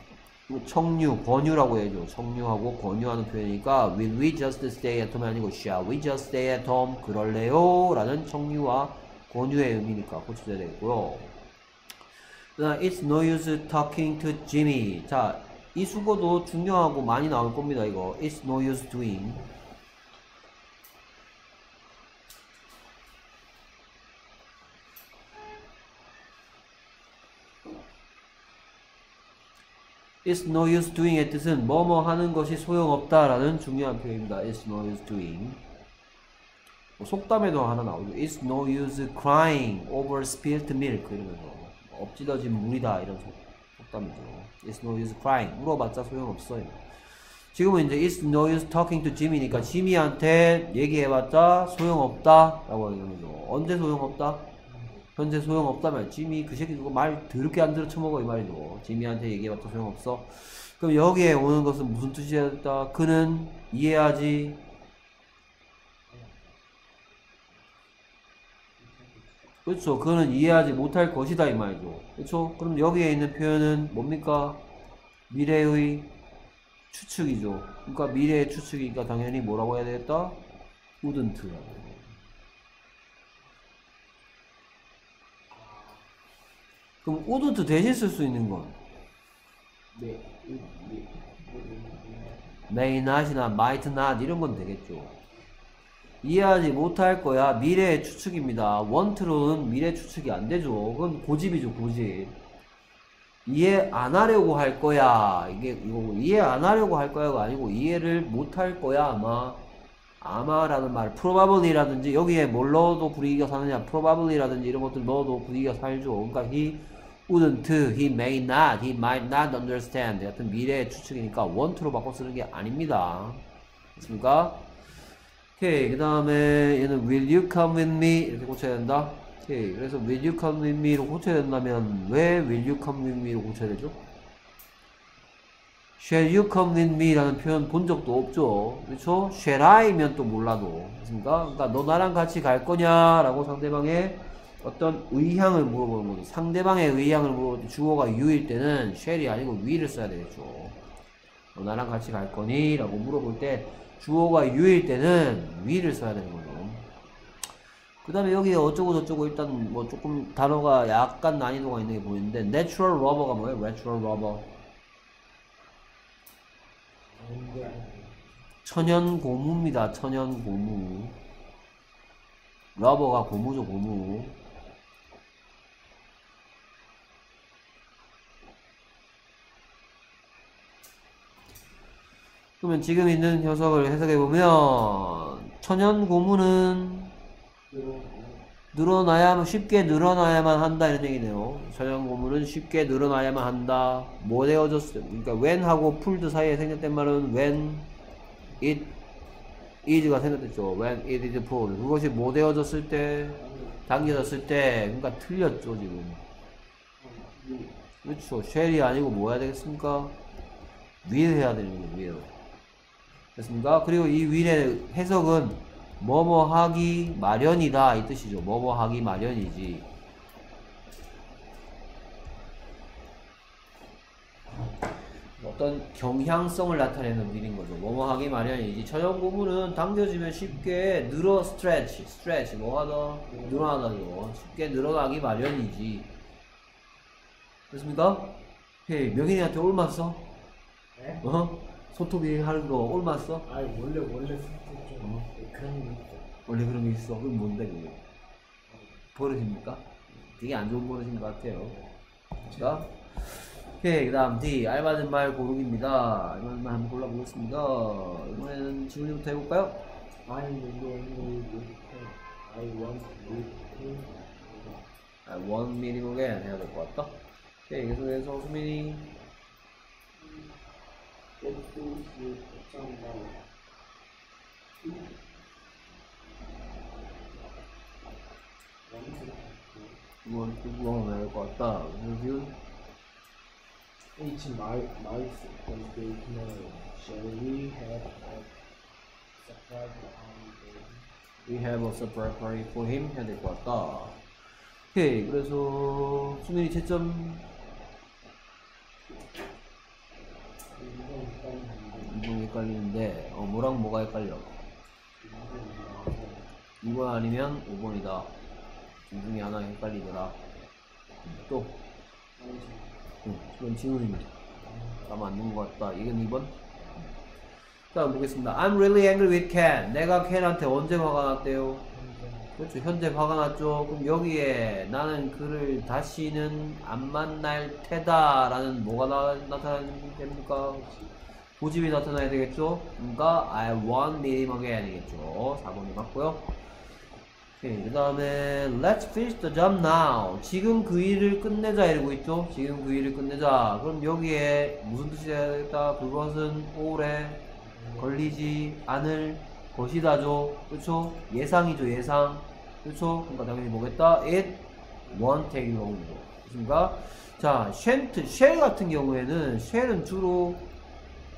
권유라고 해야죠. 청유하고 권유하는 표현이니까 Will we just stay at home? 아니고 Shall we just stay at home? 그럴래요? 라는 청유와 권유의 의미니까 고쳐야 되겠고요. It's no use talking to Jimmy. 자, 이 수고도 중요하고 많이 나올 겁니다. 이거 It's no use doing. It's no use doing의 뜻은 뭐뭐 하는 것이 소용없다라는 중요한 표현입니다. It's no use doing. 속담에도 하나 나오죠. It's no use crying over spilled milk 이러면서 엎질러진 물이다 이런 속담이죠. It's no use crying. 울어봤자 소용없어요. 지금은 이제 It's no use talking to Jimmy니까 지미한테 얘기해봤자 소용없다 라고 하는 거죠. 언제 소용없다? 현재 소용없다면 지미 그 새끼 그거 말 더럽게 안 들어 쳐먹어 이 말이죠. 지미한테 얘기해봤자 소용없어. 그럼 여기에 오는 것은 무슨 뜻이었다? 그는 이해하지 그렇죠. 그거는 이해하지 못할 것이다 이 말이죠. 그렇죠. 그럼 여기에 있는 표현은 뭡니까? 미래의 추측이죠. 그러니까 미래의 추측이니까 당연히 뭐라고 해야 되겠다? wouldn't라고. 그럼 wouldn't 대신 쓸 수 있는 건 네. may not이나 might not 이런 건 되겠죠. 이해하지 못할 거야. 미래의 추측입니다. want로는 미래 추측이 안 되죠. 그건 고집이죠, 고집. 이해 안 하려고 할 거야. 이게 이거고 이해 안 하려고 할 거야가 아니고 이해를 못 할 거야 아마라는 말 probably라든지 여기에 뭘 넣어도 분위기가 사느냐 probably라든지 이런 것들 넣어도 분위기가 살죠. 그러니까 he wouldn't, he may not, he might not understand 같은 미래의 추측이니까 want로 바꿔 쓰는 게 아닙니다. 됐습니까? 오케이. 그 다음에 얘는 will you come with me 이렇게 고쳐야 된다. 오케이. 그래서 will you come with me로 고쳐야 된다면 왜 will you come with me로 고쳐야 되죠? shall you come with me 라는 표현 본 적도 없죠. 그렇죠? shall I면 또 몰라도. 그렇습니까? 그러니까 너 나랑 같이 갈 거냐 라고 상대방의 어떤 의향을 물어보는 거죠. 상대방의 의향을 물어볼 때 주어가 you일 때는 shall이 아니고 will을 써야 되겠죠. 너 나랑 같이 갈 거니? 라고 물어볼 때 주어가 you일 때는 will을 써야 되는 거죠. 그 다음에 여기 어쩌고 저쩌고 일단 뭐 조금 단어가 약간 난이도가 있는 게 보이는데 natural rubber가 뭐예요? natural rubber. 천연 고무입니다. 천연 고무. 러버가 고무죠, 고무. 그러면 지금 있는 녀석을 해석해보면 천연 고무는 늘어나야만 쉽게 늘어나야만 한다 이런 얘기네요. 천연 고무는 쉽게 늘어나야만 한다. 뭐 되어졌어요? 그러니까 when하고 pulled 사이에 생겼단 말은 when it is가 생겼죠. when it is pulled. 그것이 뭐 되어졌을 때, 당겨졌을 때, 그러니까 틀렸죠 지금. 그렇죠. shall이 아니고 뭐 해야 되겠습니까? will 해야 되는 거죠. will. 됐습니까? 그리고 이 will의 해석은 뭐뭐 하기 마련이다 이 뜻이죠. 뭐뭐 하기 마련이지. 어떤 경향성을 나타내는 will인 거죠. 뭐뭐 하기 마련이지. 천연 고무는 당겨지면 쉽게 stretch 뭐 하다 늘어나다죠. 쉽게 늘어나기 마련이지. 됐습니까? 헤이 명인이한테 옮았어? 네? 소토비 하는 거 옮았어? 아니 원래 좀 그런 게 있어. 원래 그런 게 있어. 그럼 뭔데 그게? 버릇입니까? 되게 안 좋은 버릇인 것 같아요. 자, 오케이. 그 다음 D 알맞은 말 고르기입니다. 알맞은 말 한번 골라보겠습니다. 이번에는 지훈이부터 해볼까요? I want meeting again 해야 될 것 같다. 오케이. 계속해서 수민이 이건 구멍을 해야 될 것 같다. 그리고 It's my birthday tomorrow. Shall we have a surprise party? We have a surprise party for him 해야 될 것 같다. 오케이. 그래서 수민이 채점 이건 헷갈리는데 뭐랑 뭐가 헷갈려? 2번 아니면 5번이다. 둘 중에 하나 헷갈리더라. 또 이건 지훈입니다. 다 맞는 것 같다. 이건 2번. 다음 보겠습니다. I'm really angry with Ken. 내가 켄한테 언제 화가 났대요? 그렇죠. 현재 화가 났죠. 그럼 여기에 나는 그를 다시는 안 만날 테다 라는 뭐가 나타나는 됩니까? 고집이 나타나야 되겠죠. 그러니까 I won't meet him again 이겠죠. 4번이 맞고요. 오케이. 그 다음에 Let's finish the job now. 지금 그 일을 끝내자 이러고 있죠. 지금 그 일을 끝내자. 그럼 여기에 무슨 뜻이 되겠다? 그것은 오래 걸리지 않을 것이다죠. 그렇죠? 예상이죠. 예상. 그렇죠? 그러니까 당연히 뭐겠다? It won't take long. 그렇습니까? 자, shall 같은 경우에는 shall은 주로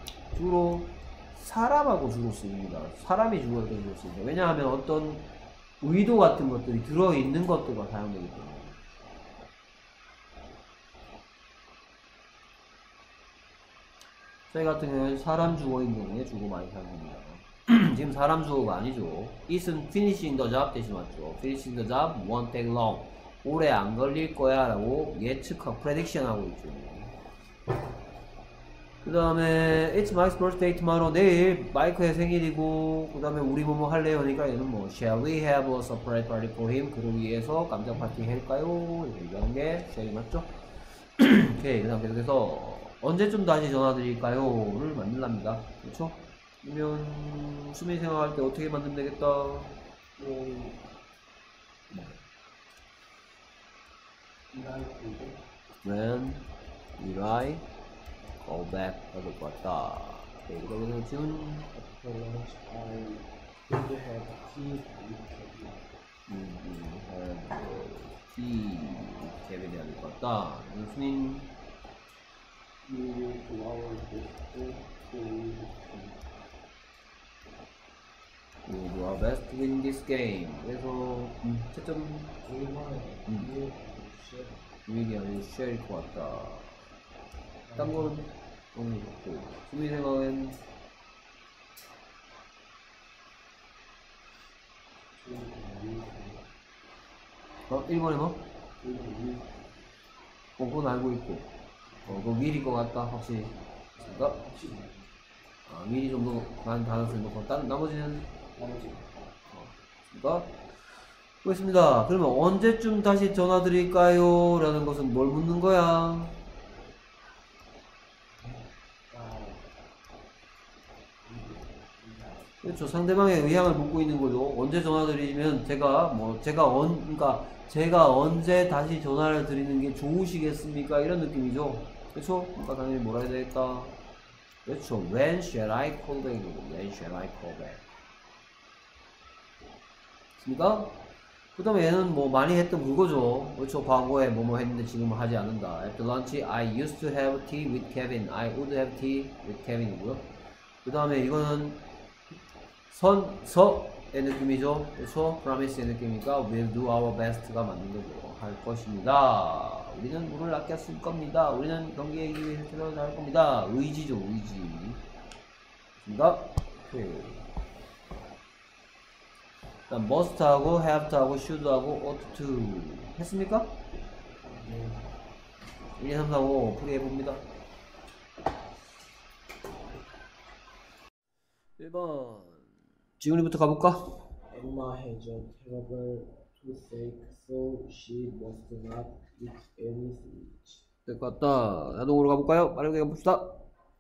사람하고 주로 쓰입니다. 사람이 주로 씁니다. 왜냐하면 어떤 의도 같은 것들이 들어있는 것들과 사용되기 때문에. 저희 같은 경우는 사람 주어인 경우에 주어 많이 사용합니다. 지금 사람 주어가 아니죠. it은 finishing the job 대신 맞죠. finishing the job won't take long. 오래 안 걸릴 거야 라고 예측하고 prediction 하고 있죠. 그 다음에 it's Mike's birthday tomorrow. 내일 마이크의 생일이고, 그 다음에 우리 뭐뭐 할래요 하니까 얘는 뭐 shall we have a surprise party for him? 그를 위해서 깜짝 파티 할까요? 이렇게 얘기하는 게 shall이 맞죠? 오케이. 그 다음 계속해서 언제쯤 다시 전화드릴까요? 를 만들랍니다. 그렇죠? 그러면 수민 생활할 때 어떻게 만들면 되겠다? When will I go back? 해볼 것 같다. 오케이. 그러면 지금 After lunch, I could have tea with Kevin. tea 케빈이 해야 될 것 같다. 수민 We will do our best to win. We will do our best to win this game. 그래서 채점 위기 아니고 쉘일 것 같다. 딴 거는 너무 좋고. 수민 생각엔 1번에 뭐? 그건 알고 있고. 그거 위일 것 같다. 확실히. 위일이 좀 더 많은 가능성이 높고, 나머지는 그렇습니다. 그러면 언제쯤 다시 전화 드릴까요? 라는 것은 뭘 묻는 거야? 그렇죠. 상대방의 의향을 묻고 있는 거죠. 언제 전화 드리면 그러니까 제가 언제 다시 전화를 드리는 게 좋으시겠습니까? 이런 느낌이죠. 그렇죠? 그러니까 당연히 뭐라 해야 되겠다. 그렇죠. When shall I call back? When shall I call back? 있습니까? 그 다음에 얘는 뭐 많이 했던 그거죠. 그렇죠. 과거에 뭐뭐 했는데 지금은 하지 않는다. After lunch, I used to have tea with Kevin. I would have tea with Kevin이고요. 그 다음에 이거는 서의 느낌이죠. 그렇죠. Promise의 느낌이니까 We'll do our best가 맞는 거죠. 할 것입니다. 우리는 물을 아껴 쓸 겁니다. 우리는 경기에 이기기 위해서 최선을 다할 겁니다. 의지죠. 의지. 됐습니다. 오케이. 일단 must 하고 have to 하고 should 하고 ought to 했습니까? 1, 2, 3, 4, 5 풀이 해봅니다. 1번 지훈이부터 가볼까? Emma has a terrible toothache, so she must not eat any sweets. 될 것 같다. 자동으로 가볼까요? 빠르게 가봅시다.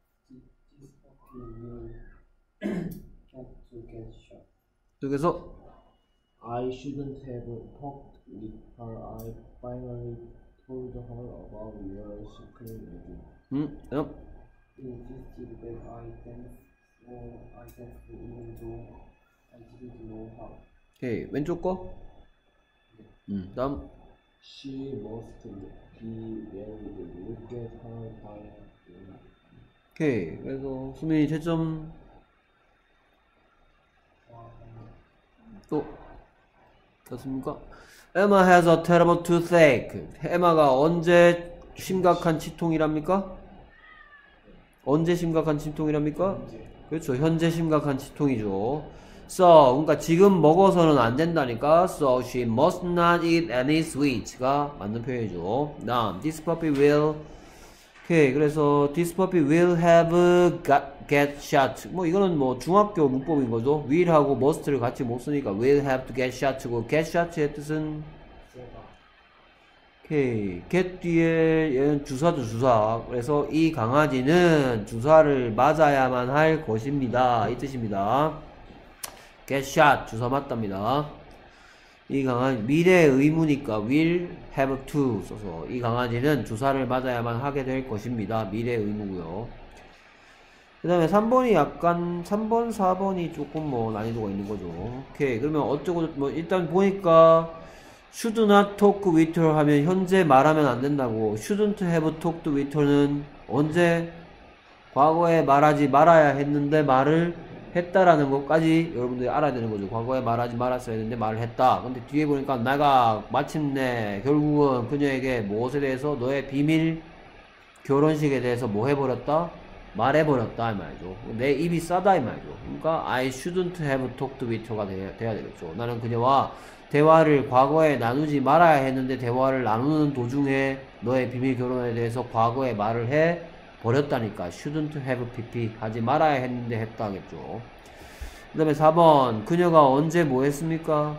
여기서 I shouldn't have talked with her. I finally told her about your secret wedding. yep. Insisted that I danced even though I didn't know how. 오케이. 왼쪽 거. 다음. She must be married. Look at her fine. 오케이. 그래서 수민이 채점 또 됐습니까? Emma has a terrible toothache. 에마가 언제 심각한 치통이랍니까? 언제 심각한 치통이랍니까? 그렇죠. 현재 심각한 치통이죠. So, 그러니까 지금 먹어서는 안 된다니까. So she must not eat any sweets가 맞는 표현이죠. 다음, this puppy will. 오케이. 그래서 this puppy will have get shot. 뭐 이거는 뭐 중학교 문법인 거죠. will하고 must를 같이 못 쓰니까 will have to get shot고 get shot의 뜻은 오케이. get 뒤에 얘는 주사죠. 주사. 그래서 이 강아지는 주사를 맞아야만 할 것입니다. 이 뜻입니다. get shot. 주사 맞답니다. 이 강아지 미래 의무니까 will have to 써서 이 강아지는 주사를 맞아야만 하게 될 것입니다. 미래 의무고요. 그 다음에 3번이 약간 3번 4번이 조금 뭐 난이도가 있는 거죠. 오케이. 그러면 어쩌고 뭐 일단 보니까 should not talk with her 하면 현재 말하면 안 된다고, shouldn't have talked with her는 언제 과거에 말하지 말아야 했는데 말을 했다라는 것까지 여러분들이 알아야 되는 거죠. 과거에 말하지 말았어야 했는데 말을 했다. 근데 뒤에 보니까 내가 마침내 결국은 그녀에게 무엇에 대해서 너의 비밀 결혼식에 대해서 뭐 해버렸다? 말해버렸다 이 말이죠. 내 입이 싸다 이 말이죠. 그러니까 I shouldn't have talked with her가 돼야 되겠죠. 나는 그녀와 대화를 과거에 나누지 말아야 했는데 대화를 나누는 도중에 너의 비밀 결혼에 대해서 과거에 말을 해 버렸다니까. shouldn't have pp 하지 말아야 했는데 했다겠죠. 그 다음에 4번 그녀가 언제 뭐 했습니까?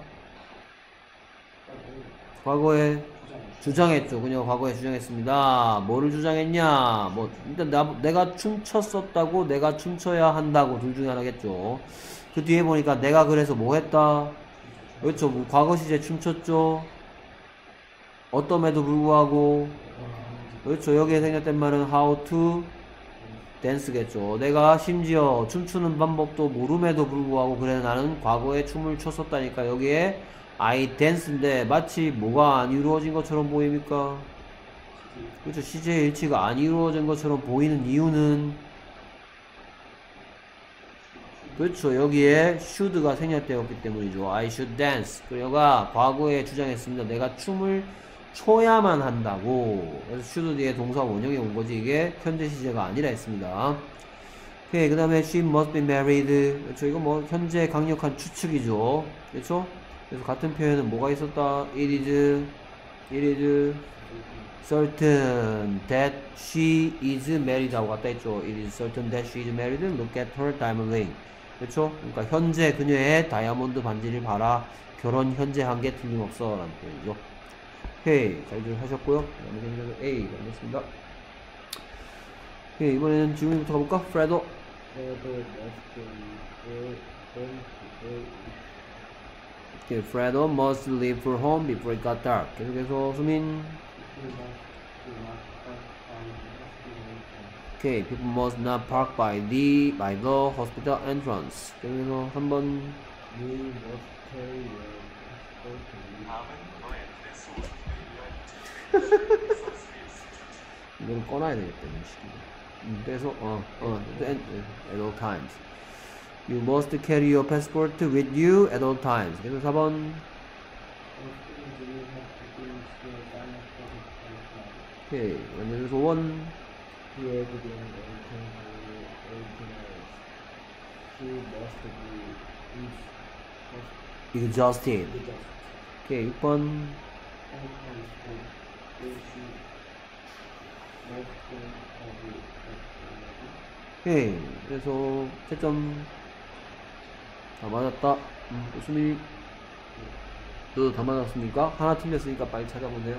과거에 주장했죠. 그녀가 과거에 주장했습니다. 뭐를 주장했냐? 뭐 일단 내가 춤췄었다고 내가 춤춰야 한다고 둘 중에 하나겠죠. 그 뒤에 보니까 내가 그래서 뭐 했다? 그렇죠. 뭐 과거 시제 춤췄죠. 어떤에도 불구하고 그렇죠. 여기에 생겼단 말은 how to dance겠죠. 내가 심지어 춤추는 방법도 모름에도 불구하고 그래 나는 과거에 춤을 췄었다니까. 여기에 I dance인데 마치 뭐가 안 이루어진 것처럼 보입니까? 그렇죠. 시제의 일치가 안 이루어진 것처럼 보이는 이유는 그렇죠. 여기에 should가 생략되었기 때문이죠. I should dance. 그녀가 과거에 주장했습니다. 내가 춤을 춰야만 한다고. 그래서 should 뒤에 동사 원형이 온 거지. 이게 현재 시제가 아니라 했습니다. 오케이. 그 다음에 she must be married. 그렇죠. 이거 뭐 현재 강력한 추측이죠. 그렇죠. 그래서 같은 표현은 뭐가 있었다? It is certain that she is married 하고 같다 했죠. It is certain that she is married. Look at her diamond ring. 그렇죠? 그러니까 현재 그녀의 다이아몬드 반지를 봐라. 결혼 현재 한 게 틀림없어 라는 표현이죠. 오케이. 잘 하셨고요. 그다음에 A 가겠습니다. 오케이. 이번에는 지금부터 가볼까? 프레도. 오케이. Fredo must leave for home before it got dark. 계속해서 수민. 오케이. People must not park by the hospital entrance. 계속해서 3번. You must carry your passport. 이거는 꺼놔야 되겠다. 이런 식으로. 그래서 at all times. You must carry your passport with you at all times. 그래서 4번. 오케이. 그래서 1. He has been 18 hours. He must be exhausted. 오케이. 6번. 오케이. 그래서 채점 다 맞았다. 수민이 너도 다 맞았습니까? 하나 틀렸으니까 빨리 찾아보세요.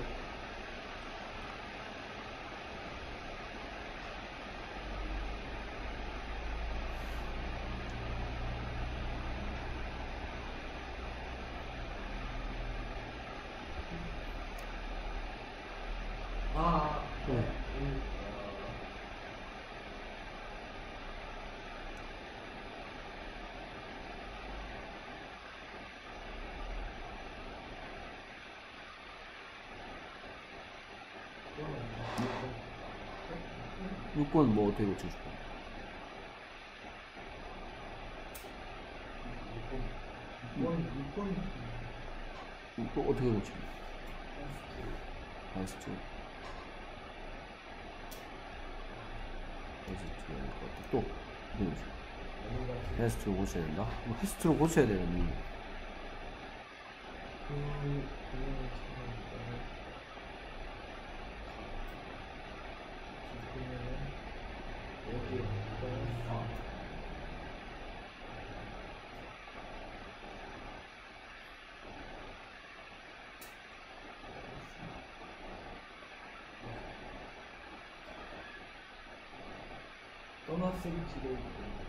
요건 뭐 어떻게 고쳐줄까? 또 어떻게 고쳐? 베스트 또 베스트로 고쳐야 된다? 베스트로 고쳐야 되는 떠났을지도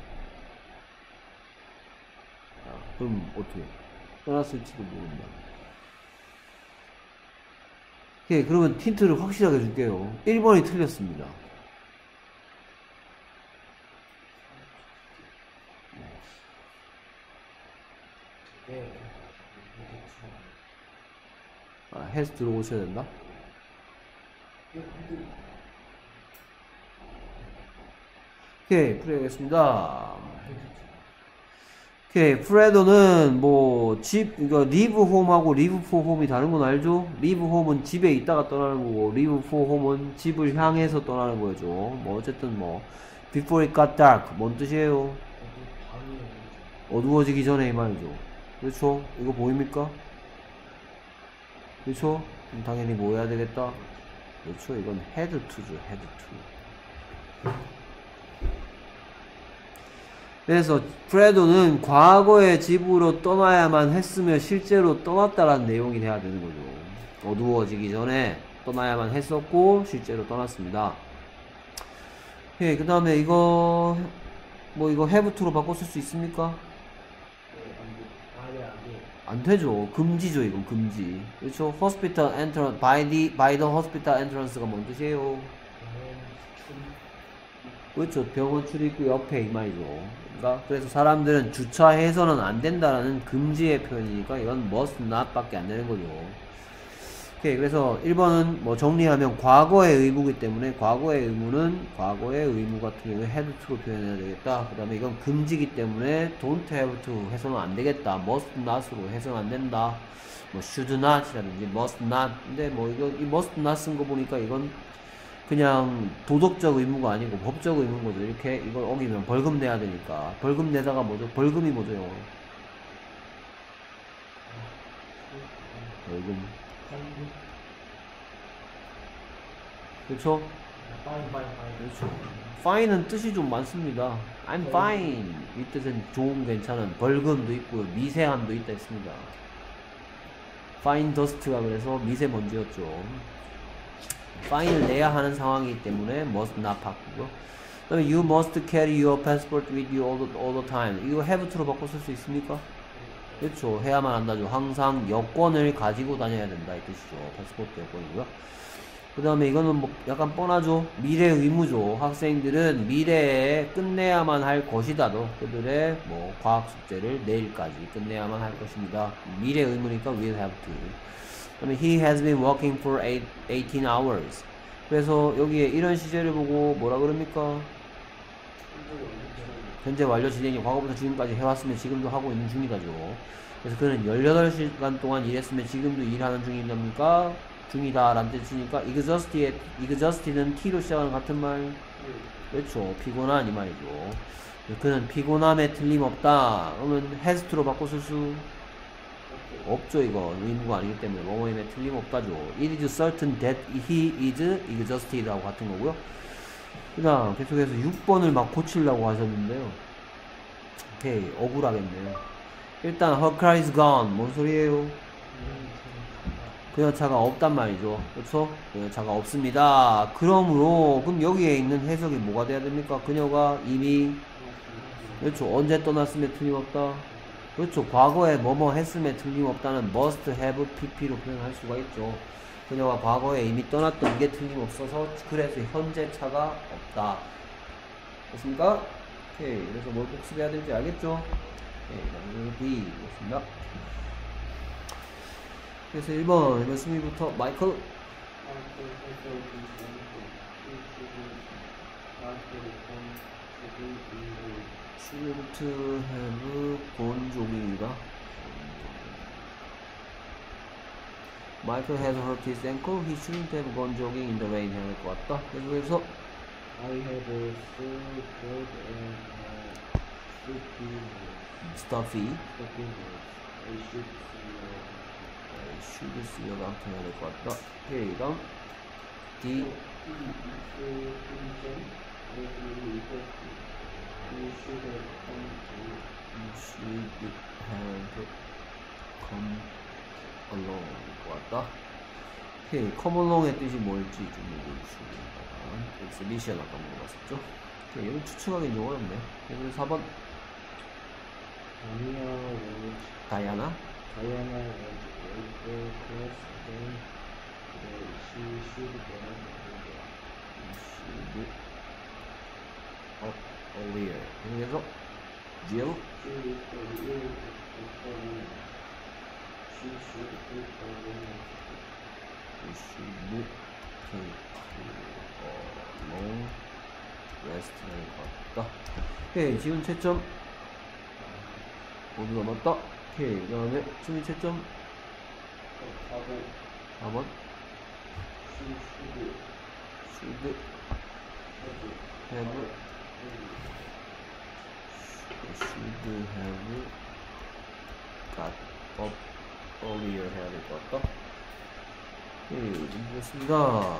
그럼 어떻게? 떠났을지도 모른다. 오케이, 그러면 힌트를 확실하게 줄게요. 1번이 틀렸습니다. has 들어오셔야 된다? 오케이, 풀어야겠습니다. 오케이, 프레도는 뭐 집, 이거 live home하고 live for home이 다른 건 알죠? live home은 집에 있다가 떠나는 거고 live for home은 집을 향해서 떠나는 거죠. 뭐 어쨌든 뭐 before it got dark 뭔 뜻이에요? 어두워지기 전에 이 말이죠. 그렇죠? 이거 보입니까? 그렇죠? 그럼 당연히 뭐 해야 되겠다? 그렇죠? 이건 had to죠, had to. 그래서 프레도는 과거의 집으로 떠나야만 했으며 실제로 떠났다라는 내용이 돼야 되는 거죠. 어두워지기 전에 떠나야만 했었고 실제로 떠났습니다. 예, 그 다음에 이거 뭐 이거 have to로 바꿔 쓸 수 있습니까? 안 되죠. 금지죠. 이건 금지. 그렇죠? hospital entrance by the hospital entrance가 뭔 뜻이에요? 그렇죠. 병원 출입구 옆에 이 말이죠. 그러니까 그래서 사람들은 주차해서는 안 된다라는 금지의 표현이니까 이건 must not 밖에 안 되는 거죠. 오케이. 그래서 1번은 뭐 정리하면 과거의 의무이기 때문에 과거의 의무는 과거의 의무 같은 경우에 had to로 표현해야 되겠다. 그 다음에 이건 금지이기 때문에 don't have to 해서는 안 되겠다. must not으로 해서는 안 된다. 뭐 should not이라든지 must not. 근데 뭐 이거 이 must not 쓴 거 보니까 이건 그냥 도덕적 의무가 아니고 법적 의무인 거죠. 이렇게 이걸 어기면 벌금 내야 되니까. 벌금 내다가 뭐죠? 벌금이 뭐죠, 영어로? 벌금. 그렇죠? 그렇죠. fine은 뜻이 좀 많습니다. I'm fine. 이 뜻은 좋은, 괜찮은. 벌금도 있고요. 미세함도 있다 했습니다. fine dust가 그래서 미세먼지였죠. 파인을 내야 하는 상황이기 때문에 must not 바꾸고, 그 다음에 you must carry your passport with you all the time. 이거 have to로 바꿔 쓸 수 있습니까? 그렇죠. 해야만 한다죠. 항상 여권을 가지고 다녀야 된다 이 뜻이죠. 패스포트 여권이고요. 그 다음에 이거는 뭐 약간 뻔하죠. 미래 의무죠. 학생들은 미래에 끝내야만 할 것이다도 그들의 뭐 과학 숙제를 내일까지 끝내야만 할 것입니다. 미래 의무니까 will have to. 그다음에 he has been working for 18 hours. 그래서 여기에 이런 시제를 보고 뭐라 그럽니까? 현재 완료 진행이 과거부터 지금까지 해왔으면 지금도 하고 있는 중이다죠. 그래서 그는 18시간 동안 일했으면 지금도 일하는 중이랍니까? 중이다 라는 뜻이니까 exhausted는 t로 시작하는 같은 말. 그렇죠. 피곤한 이 말이죠. 그는 피곤함에 틀림없다. 그러면 has to로 바꿔 쓸 수 없죠. 이거 의무가 아니기 때문에 뭐뭐임에 틀림없다죠. It is certain that he is exhausted 하고 같은 거고요. 그 다음 계속해서 6번을 막 고치려고 하셨는데요. 오케이, 억울하겠네요. 일단 her car is gone. 뭔 소리예요? 그 여차가 없단 말이죠. 그렇죠? 그 여차가 없습니다. 그러므로 그럼 여기에 있는 해석이 뭐가 돼야 됩니까? 그녀가 이미, 그렇죠, 언제 떠났으면 틀림없다. 그렇죠. 과거에 뭐뭐 했음에 틀림없다는 must have pp로 표현할 수가 있죠. 그녀가 과거에 이미 떠났던 게 틀림없어서 그래서 현재 차가 없다. 됐습니까? 오케이. 그래서 뭘 복습해야 될지 알겠죠? 오케이. B 됐습니다. 그래서 1번 수미부터 마이클. should have gone jogging이다. Michael has hurt his ankle. He shouldn't have gone jogging in the rain. 해야 될 것 같다. 그래서 I have a sore throat and stuffy. I should see a doctor. 해야 될 것 같다. 오케이, 다음 D. come along 것 같다. 오케이, come along의 뜻이 뭘지 좀 얘기해 주시면 exhibition 아까 물어봤었죠. 오케이, 여기 추측하기는 좀 어렵네. 그래서 4번 다이아나 was class then she should up earlier. 그래서 Jill should take a long rest 할 것 같다. 오케이, 지금 채점 모두 남았다. 오케이. 그 다음에 수미 채점 4번. should have got up earlier 해야 될 것 같다. 오케이. 준비됐습니다.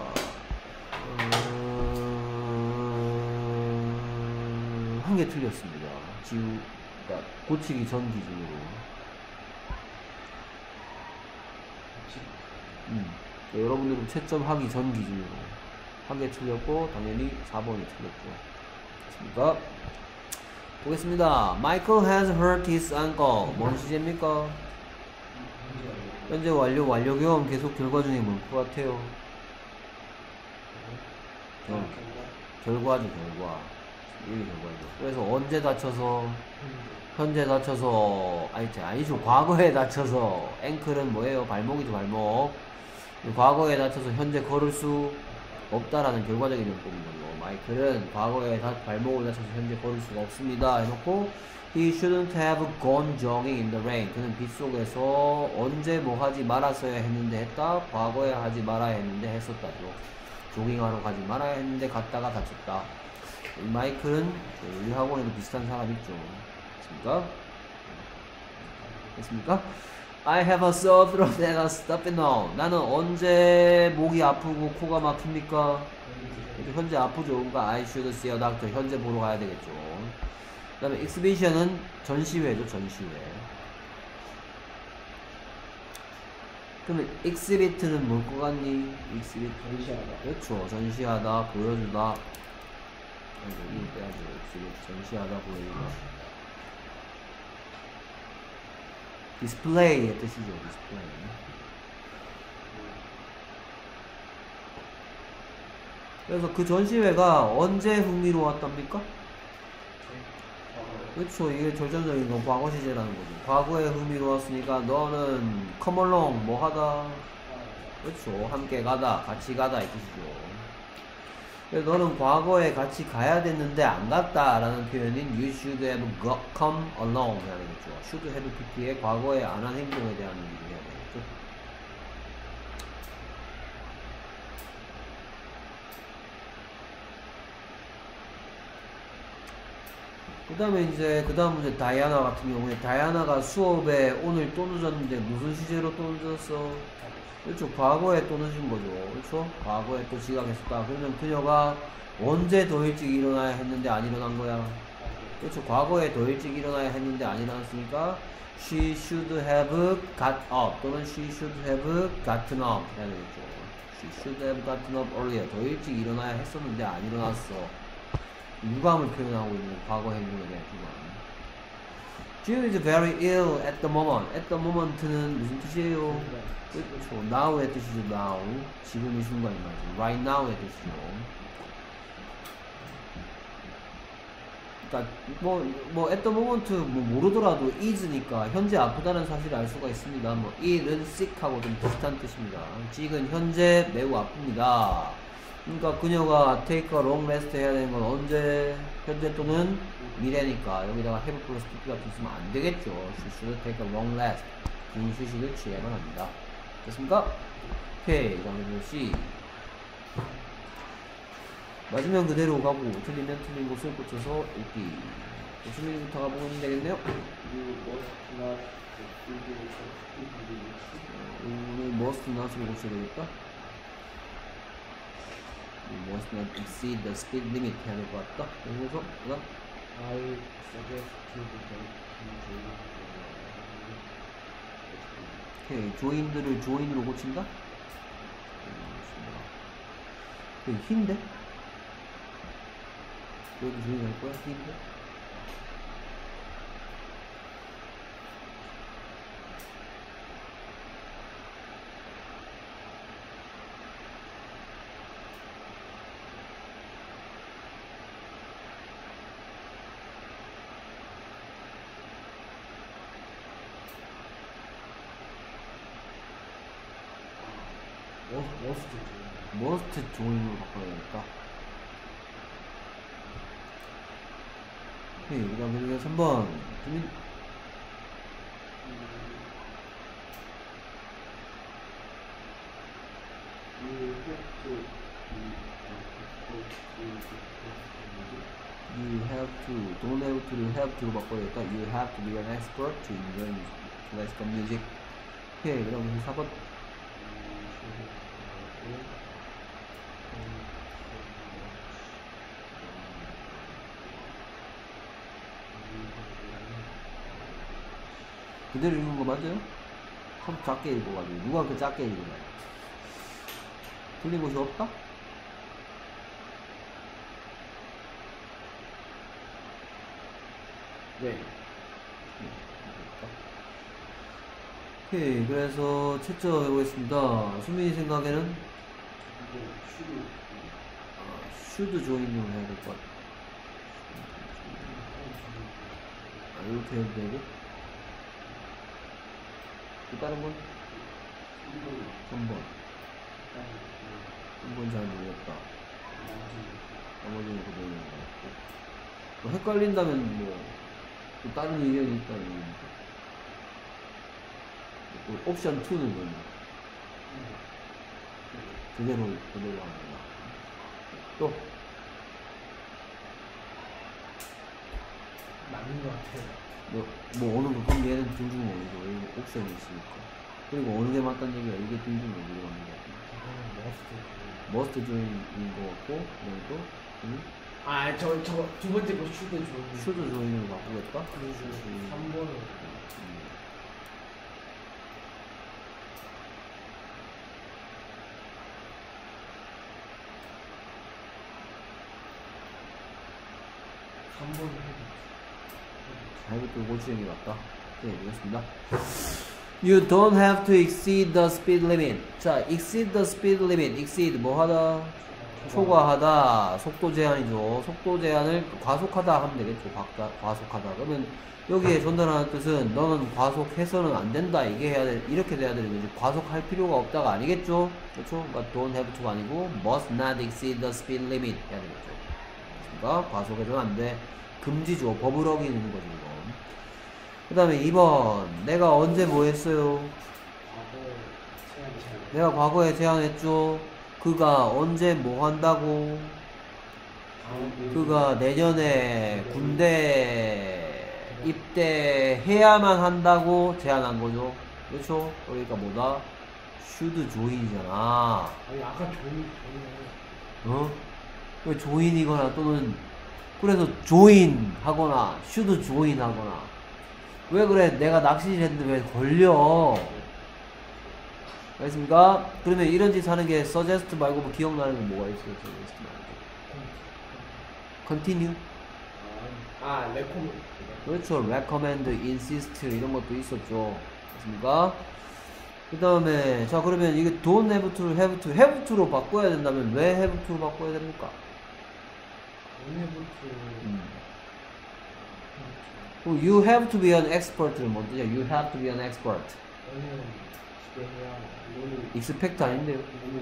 한 개 틀렸습니다. 그러니까 고치기 전 기준으로. 여러분들은 채점하기 전 기준으로 한 개 틀렸고 당연히 4번이 틀렸죠. 됐습니까? 보겠습니다. Michael has hurt his ankle. 뭔 시제입니까? 현재 완료, 완료 경험 계속 결과 중에 뭘 것 같아요? 결과죠, 결과. 이게 결과죠. 그래서 언제 다쳐서, 현재 다쳐서, 아니죠. 과거에 다쳐서, 앵클은 뭐예요? 발목이죠, 발목. 과거에 다쳐서 현재 걸을 수 없다라는 결과적인 용법인 거죠. 마이클은 과거에 발목을 다쳐서 현재 걸을 수가 없습니다. 해놓고, He shouldn't have gone jogging in the rain. 그는 빗 속에서 언제 뭐 하지 말았어야 했는데 했다. 과거에 하지 말아야 했는데 했었다죠. 조깅하러 가지 말아야 했는데 갔다가 다쳤다. 이 마이클은 우리 학원에도 비슷한 사람 있죠. 됐습니까? 됐습니까? I have a sore throat and a stuffy nose. 나는 언제 목이 아프고 코가 막힙니까? 현재 아프죠. 그러니까 I should see a doctor. 현재 보러 가야 되겠죠. 그 다음에 exhibition은 전시회죠. 전시회. 그러면 exhibit는 뭘 것 같니? exhibit 전시하다. 그렇죠. 전시하다, 보여주다. 이거 빼야죠. exhibit 전시하다, 보여주다. 디스플레이의 뜻이죠. 디스플레이. 그래서 그 전시회가 언제 흥미로웠답니까? 그렇죠. 이게 절전적인 건 과거 시제라는 거죠. 과거에 흥미로웠으니까 너는 come along 뭐 하다. 그렇죠. 함께 가다, 같이 가다 이 뜻이죠. 그래서 너는 과거에 같이 가야 됐는데 안 갔다라는 표현인 you should have come along 해야 되겠죠. should have pp의 과거에 안 한 행동에 대한 얘기를 해야 되겠죠. 그 다음에 이제 그 다음 문제 다이아나 같은 경우에 다이아나가 수업에 오늘 또 늦었는데 무슨 시제로 또 늦었어? 그렇죠. 과거에 또 늦은 거죠. 그렇죠. 과거에 또 지각했었다. 그러면 그녀가 언제 더 일찍 일어나야 했는데 안 일어난 거야? 그렇죠. 과거에 더 일찍 일어나야 했는데 안 일어났으니까 she should have got up 또는 she should have gotten up 해야 되겠죠. she should have gotten up earlier. 더 일찍 일어나야 했었는데 안 일어났어. 유감을 표현하고 있는 과거 행동에 대한 유감. Jill is very ill at the moment. At the moment는 무슨 뜻이에요? 그렇죠. Now의 뜻이죠. Now. 지금 이 순간인 거죠. Right now의 뜻이죠. 그러니까 뭐 at the moment 뭐 모르더라도 is니까 현재 아프다는 사실을 알 수가 있습니다. 뭐 ill은 sick하고 좀 비슷한 뜻입니다. 지금 현재 매우 아픕니다. 그러니까 그녀가 take a long rest 해야 되는 건 언제? 현재 또는 미래니까 여기다가 have plus pp 같은 쓰면 안 되겠죠. She should take a long rest. 긴 휴식을 취해야만 합니다. 됐습니까? 오케이. 그 다음에 C. 맞으면 그대로 가고 틀리면 틀린 곳을 꽂혀서 읽기. 교수님부터 가보면 되겠네요. 오늘 must not을 고쳐야 되겠다. must not exceed the speed limit 해야 될 것 같다. 그래서 그다음 I suggest to the 오케이. 조인들을 조인으로 고친다? 흰데? 여기 조인 할 거야? 흰데? must join으로 바꿔야겠다. 오케이. 그 다음에 3번. You have to, don't have to를 have to로 바꿔야겠다. You have to be an expert to enjoy classical music. 오케이, 그럼 4번. 그대로 읽는 거 맞아요? 하도 작게 읽어가지고 누가 그렇게 작게 읽으래? 틀린 곳이 없다? 네. 오케이, 그래서 채점 해보겠습니다. 수민이 생각에는 should join으로 해야 될 것 같아. 이렇게 해도 되고. 또 다른 건? 3번. 3번 잘 모르겠다. 나머지는 그대로 것 같고. 뭐 헷갈린다면 뭐, 또 다른 의견이 있다는 얘기니까. 또 옵션 2는 뭐냐? 그대로 합니다. 또. 맞는 것 같아요. 뭐 어느 거, 그럼 얘는 둘 중 어디서, 여기 옵션이 있으니까. 그리고 어느 게 맞다는 얘기가 이게 둘 중 어디로 가는 것 같아요. 머스트 조인인 것 같고, 그다음에 또, 저 두 번째 거 슈드 좋은. 슈드 조인으로 바꾸겠다? 그래서 3번을. 3번을 잘부터 고추형이 맞다. 네, 되겠습니다. You don't have to exceed the speed limit. 자, exceed the speed limit. exceed 뭐 하다? 초과하다. 속도 제한이죠. 속도 제한을 과속하다 하면 되겠죠. 과속하다. 그러면 여기에 전달하는 뜻은 너는 과속해서는 안 된다. 이게 해야 돼. 이렇게 돼야 되는 거지. 과속할 필요가 없다가 아니겠죠. 그렇죠? But don't have to가 아니고 must not exceed the speed limit 해야 되겠죠. 그러니까 과속해서는 안 돼. 금지죠. 법을 어기는 거죠. 이거. 그 다음에 2번. 내가 언제 뭐 했어요? 내가 과거에 제안했죠. 그가 언제 뭐 한다고? 그가 내년에 군대 입대해야만 한다고 제안한 거죠. 그렇죠? 그러니까 뭐다? should join이잖아. 아니 아까 조인. 어? 왜 join이거나 또는 그래서 join 하거나 should join 하거나 왜 그래? 내가 낚시질 했는데 왜 걸려? 알겠습니까? 그러면 이런 짓 하는 게 suggest 말고 뭐 기억나는 게 뭐가 있어요? suggest 말고 continue? 레코멘드. 그렇죠. recommend, insist 이런 것도 있었죠. 알겠습니까? 그 다음에 자 그러면 이게 don't have to, have to, have to로 바꿔야 된다면 왜 have to로 바꿔야 됩니까? You have to be an expert를 뭐 뜻이야? You have to be an expert. expect 아닌데요?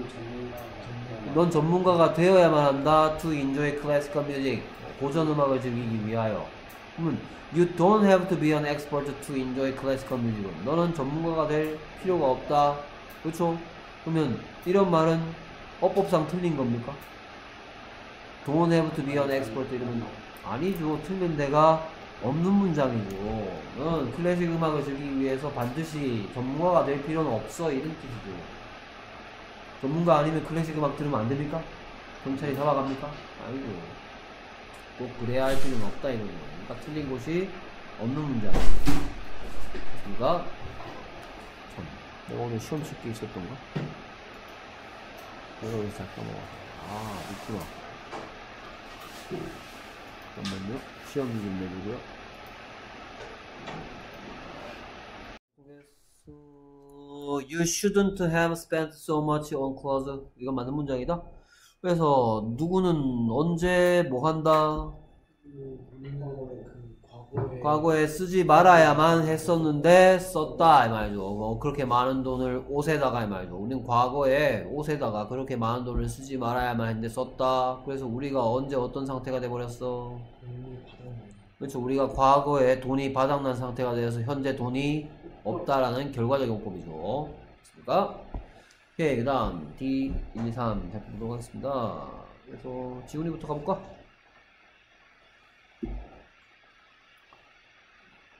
넌 전문가가 되어야만 한다. To enjoy classical music. 고전 음악을 즐기기 위하여. 그러면 You don't have to be an expert to enjoy classical music. 너는 전문가가 될 필요가 없다. 그렇죠? 그러면 이런 말은 어법상 틀린 겁니까? Don't have to be an expert 이러면 아니죠. 틀린 데가 없는 문장이죠. 넌 클래식 음악을 즐기기 위해서 반드시 전문가가 될 필요는 없어. 이런 뜻이죠. 전문가 아니면 클래식 음악 들으면 안 됩니까? 경찰이 잡아갑니까? 아니죠. 꼭 그래야 할 필요는 없다 이런 거예요. 그러니까 틀린 곳이 없는 문장. 그러니까 참, 내가 오늘 시험 칠 게 있었던가? 내가 여기서 잘 까먹었어. 있구나. 잠깐만요. 시험 좀 내주고요. You shouldn't have spent so much on clothes. 이건 맞는 문장이다. 그래서 누구는 언제 뭐 한다? 과거에 쓰지 말아야만 했었는데 썼다 이 말이죠. 그렇게 많은 돈을 옷에다가 이 말이죠. 우리는 과거에 옷에다가 그렇게 많은 돈을 쓰지 말아야만 했는데 썼다. 그래서 우리가 언제 어떤 상태가 돼버렸어? 그렇죠. 우리가 과거에 돈이 바닥난 상태가 되어서 현재 돈이 없다라는 결과적인 용법이죠. 됐습니까? 오케이, 그 다음 D 1, 2, 3 살펴보도록 하겠습니다. 그래서 지훈이부터 가볼까?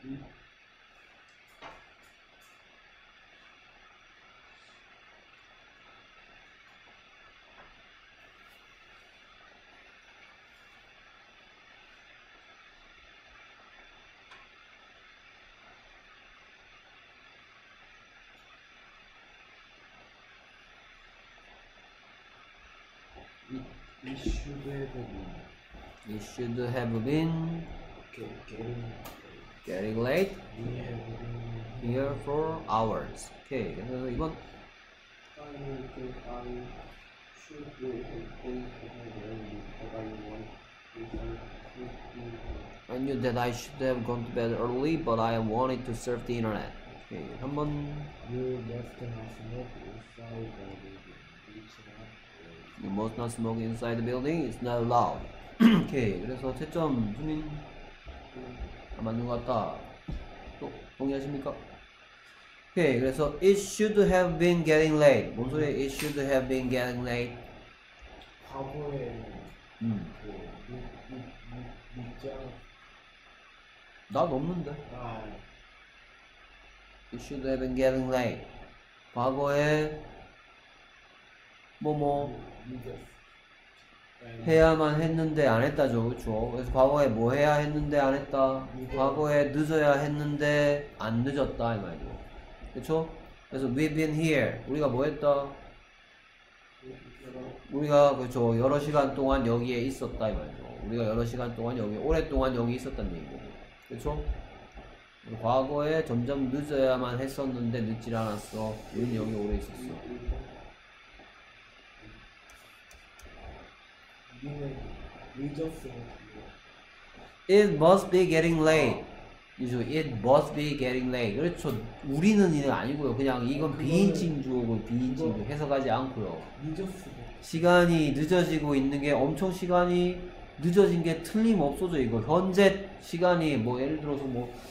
It should have been It should have been getting late we have been here for hours. 오케이. 그래서 이건 I think I should have been early but I want to I knew that I should have gone to bed early, but I wanted to surf the internet. 오케이. 한번 You must not smoke inside the building. It's not You must not smoke inside the building. It's not allowed. 오케이. 그래서 채점 수민 맞는 것 같다. 또 동의하십니까? 오케이. 그래서 it should have been getting late. 뭔 소리야? It should have been getting late. 과거에 밑장 나 없는데. It should have been getting late. 과거에 해야만 했는데 안 했다죠. 그쵸? 그래서 과거에 뭐 해야 했는데 안 했다. 과거에 늦어야 했는데 안 늦었다 이 말이죠. 그쵸? 그래서 we've been here. 우리가 뭐 했다? 우리가 그쵸 여러 시간 동안 여기에 있었다 이 말이죠. 우리가 여러 시간 동안 여기 오랫동안 여기 있었다는 얘기고. 그쵸? 과거에 점점 늦어야만 했었는데 늦질 않았어. 우린 여기 오래 있었어. It must be getting late. 그죠? It must be getting late. 그렇죠. 우리는 이는 아니고요. 그냥 이건 비인칭 주어고 비인칭 주 해석하지 않고요. 시간이 늦어지고 있는 게 엄청 시간이 늦어진 게 틀림없어져. 이거 현재 시간이 뭐 예를 들어서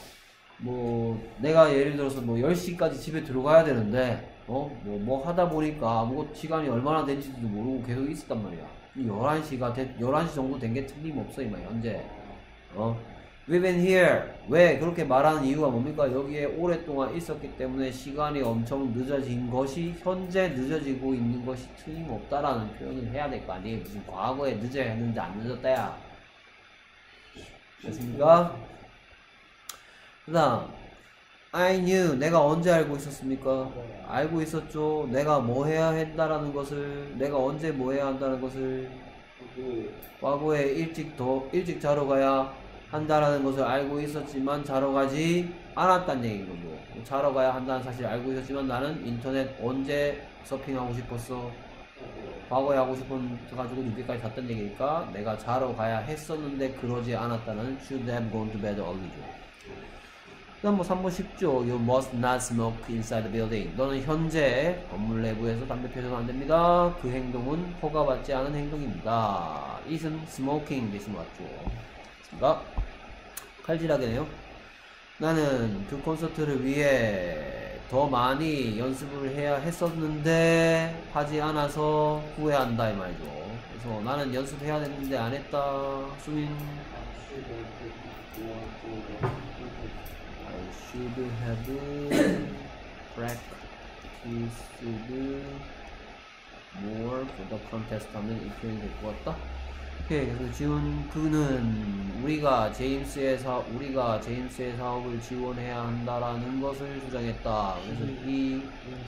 내가 예를 들어서 10시까지 집에 들어가야 되는데 뭐 하다 보니까 아무것도 시간이 얼마나 된지도 모르고 계속 있었단 말이야. 11시 정도 된 게 틀림없어, 이말 현재. We've been here. 왜 그렇게 말하는 이유가 뭡니까? 여기에 오랫동안 있었기 때문에 시간이 엄청 늦어진 것이 현재 늦어지고 있는 것이 틀림없다라는 표현을 해야 될 거 아니에요. 무슨 과거에 늦어야 했는데 안 늦었다야. 됐습니까? 그 다음 I knew. 내가 언제 알고 있었습니까? 알고 있었죠. 내가 뭐 해야 한다라는 것을, 내가 언제 뭐 해야 한다는 것을, 과거에 일찍 자러 가야 한다라는 것을 알고 있었지만 자러 가지 않았다는 얘기인 거죠. 자러 가야 한다는 사실을 알고 있었지만 나는 인터넷 언제 서핑하고 싶었어? 과거에 하고 싶어가지고 늦게까지 잤다는 얘기니까 내가 자러 가야 했었는데 그러지 않았다는 should have gone to bed early죠. 그 다음 3번 쉽죠. You must not smoke inside the building. 너는 현재 건물 내부에서 담배 피워서는 안 됩니다. 그 행동은 허가받지 않은 행동입니다. isn't smoking 대신 맞죠. 그러니까 칼질하게네요. 나는 그 콘서트를 위해 더 많이 연습을 해야 했었는데 하지 않아서 후회한다 이 말이죠. 그래서 나는 연습해야 됐는데 안 했다. 수민 I should have practiced more for the contest 하면 이 표현이 될 것 같다. 오케이. 그래서 지원 그는 우리가 제임스의 사업을 지원해야 한다라는 것을 주장했다. 그래서 이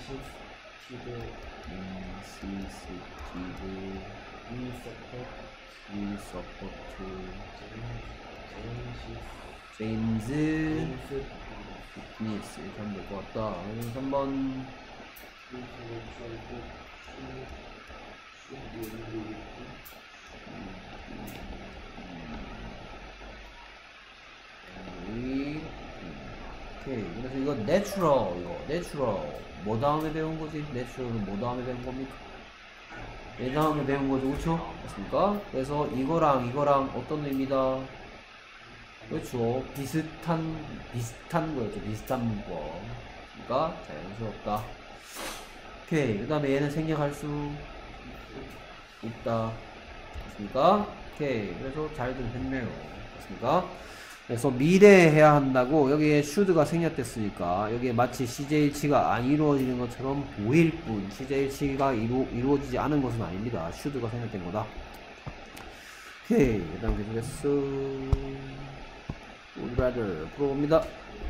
we support 제임스 피트니스 이렇게 하면 될 것 같다. 그래서 3번 오케이. 그래서 이거 natural 뭐 다음에 배운 거지? natural은 뭐 다음에 배운 겁니까? 얘 다음에 배운 거죠, 그쵸? 맞습니까? 그래서 이거랑 어떤 의미다? 그렇죠. 비슷한 거였죠. 비슷한 문법. 그러니까 자연스럽다. 오케이. 그 다음에 얘는 생략할 수 있다. 맞습니까? 오케이. 그래서 잘들 했네요. 맞습니까? 그래서 미래에 해야 한다고 여기에 should가 생략됐으니까 여기에 마치 CJ치가 안 이루어지는 것처럼 보일 뿐 CJ치가 이루어지지 않은 것은 아닙니다. should가 생략된 거다. 오케이, 그 다음 계속해서 would rather 풀어봅니다.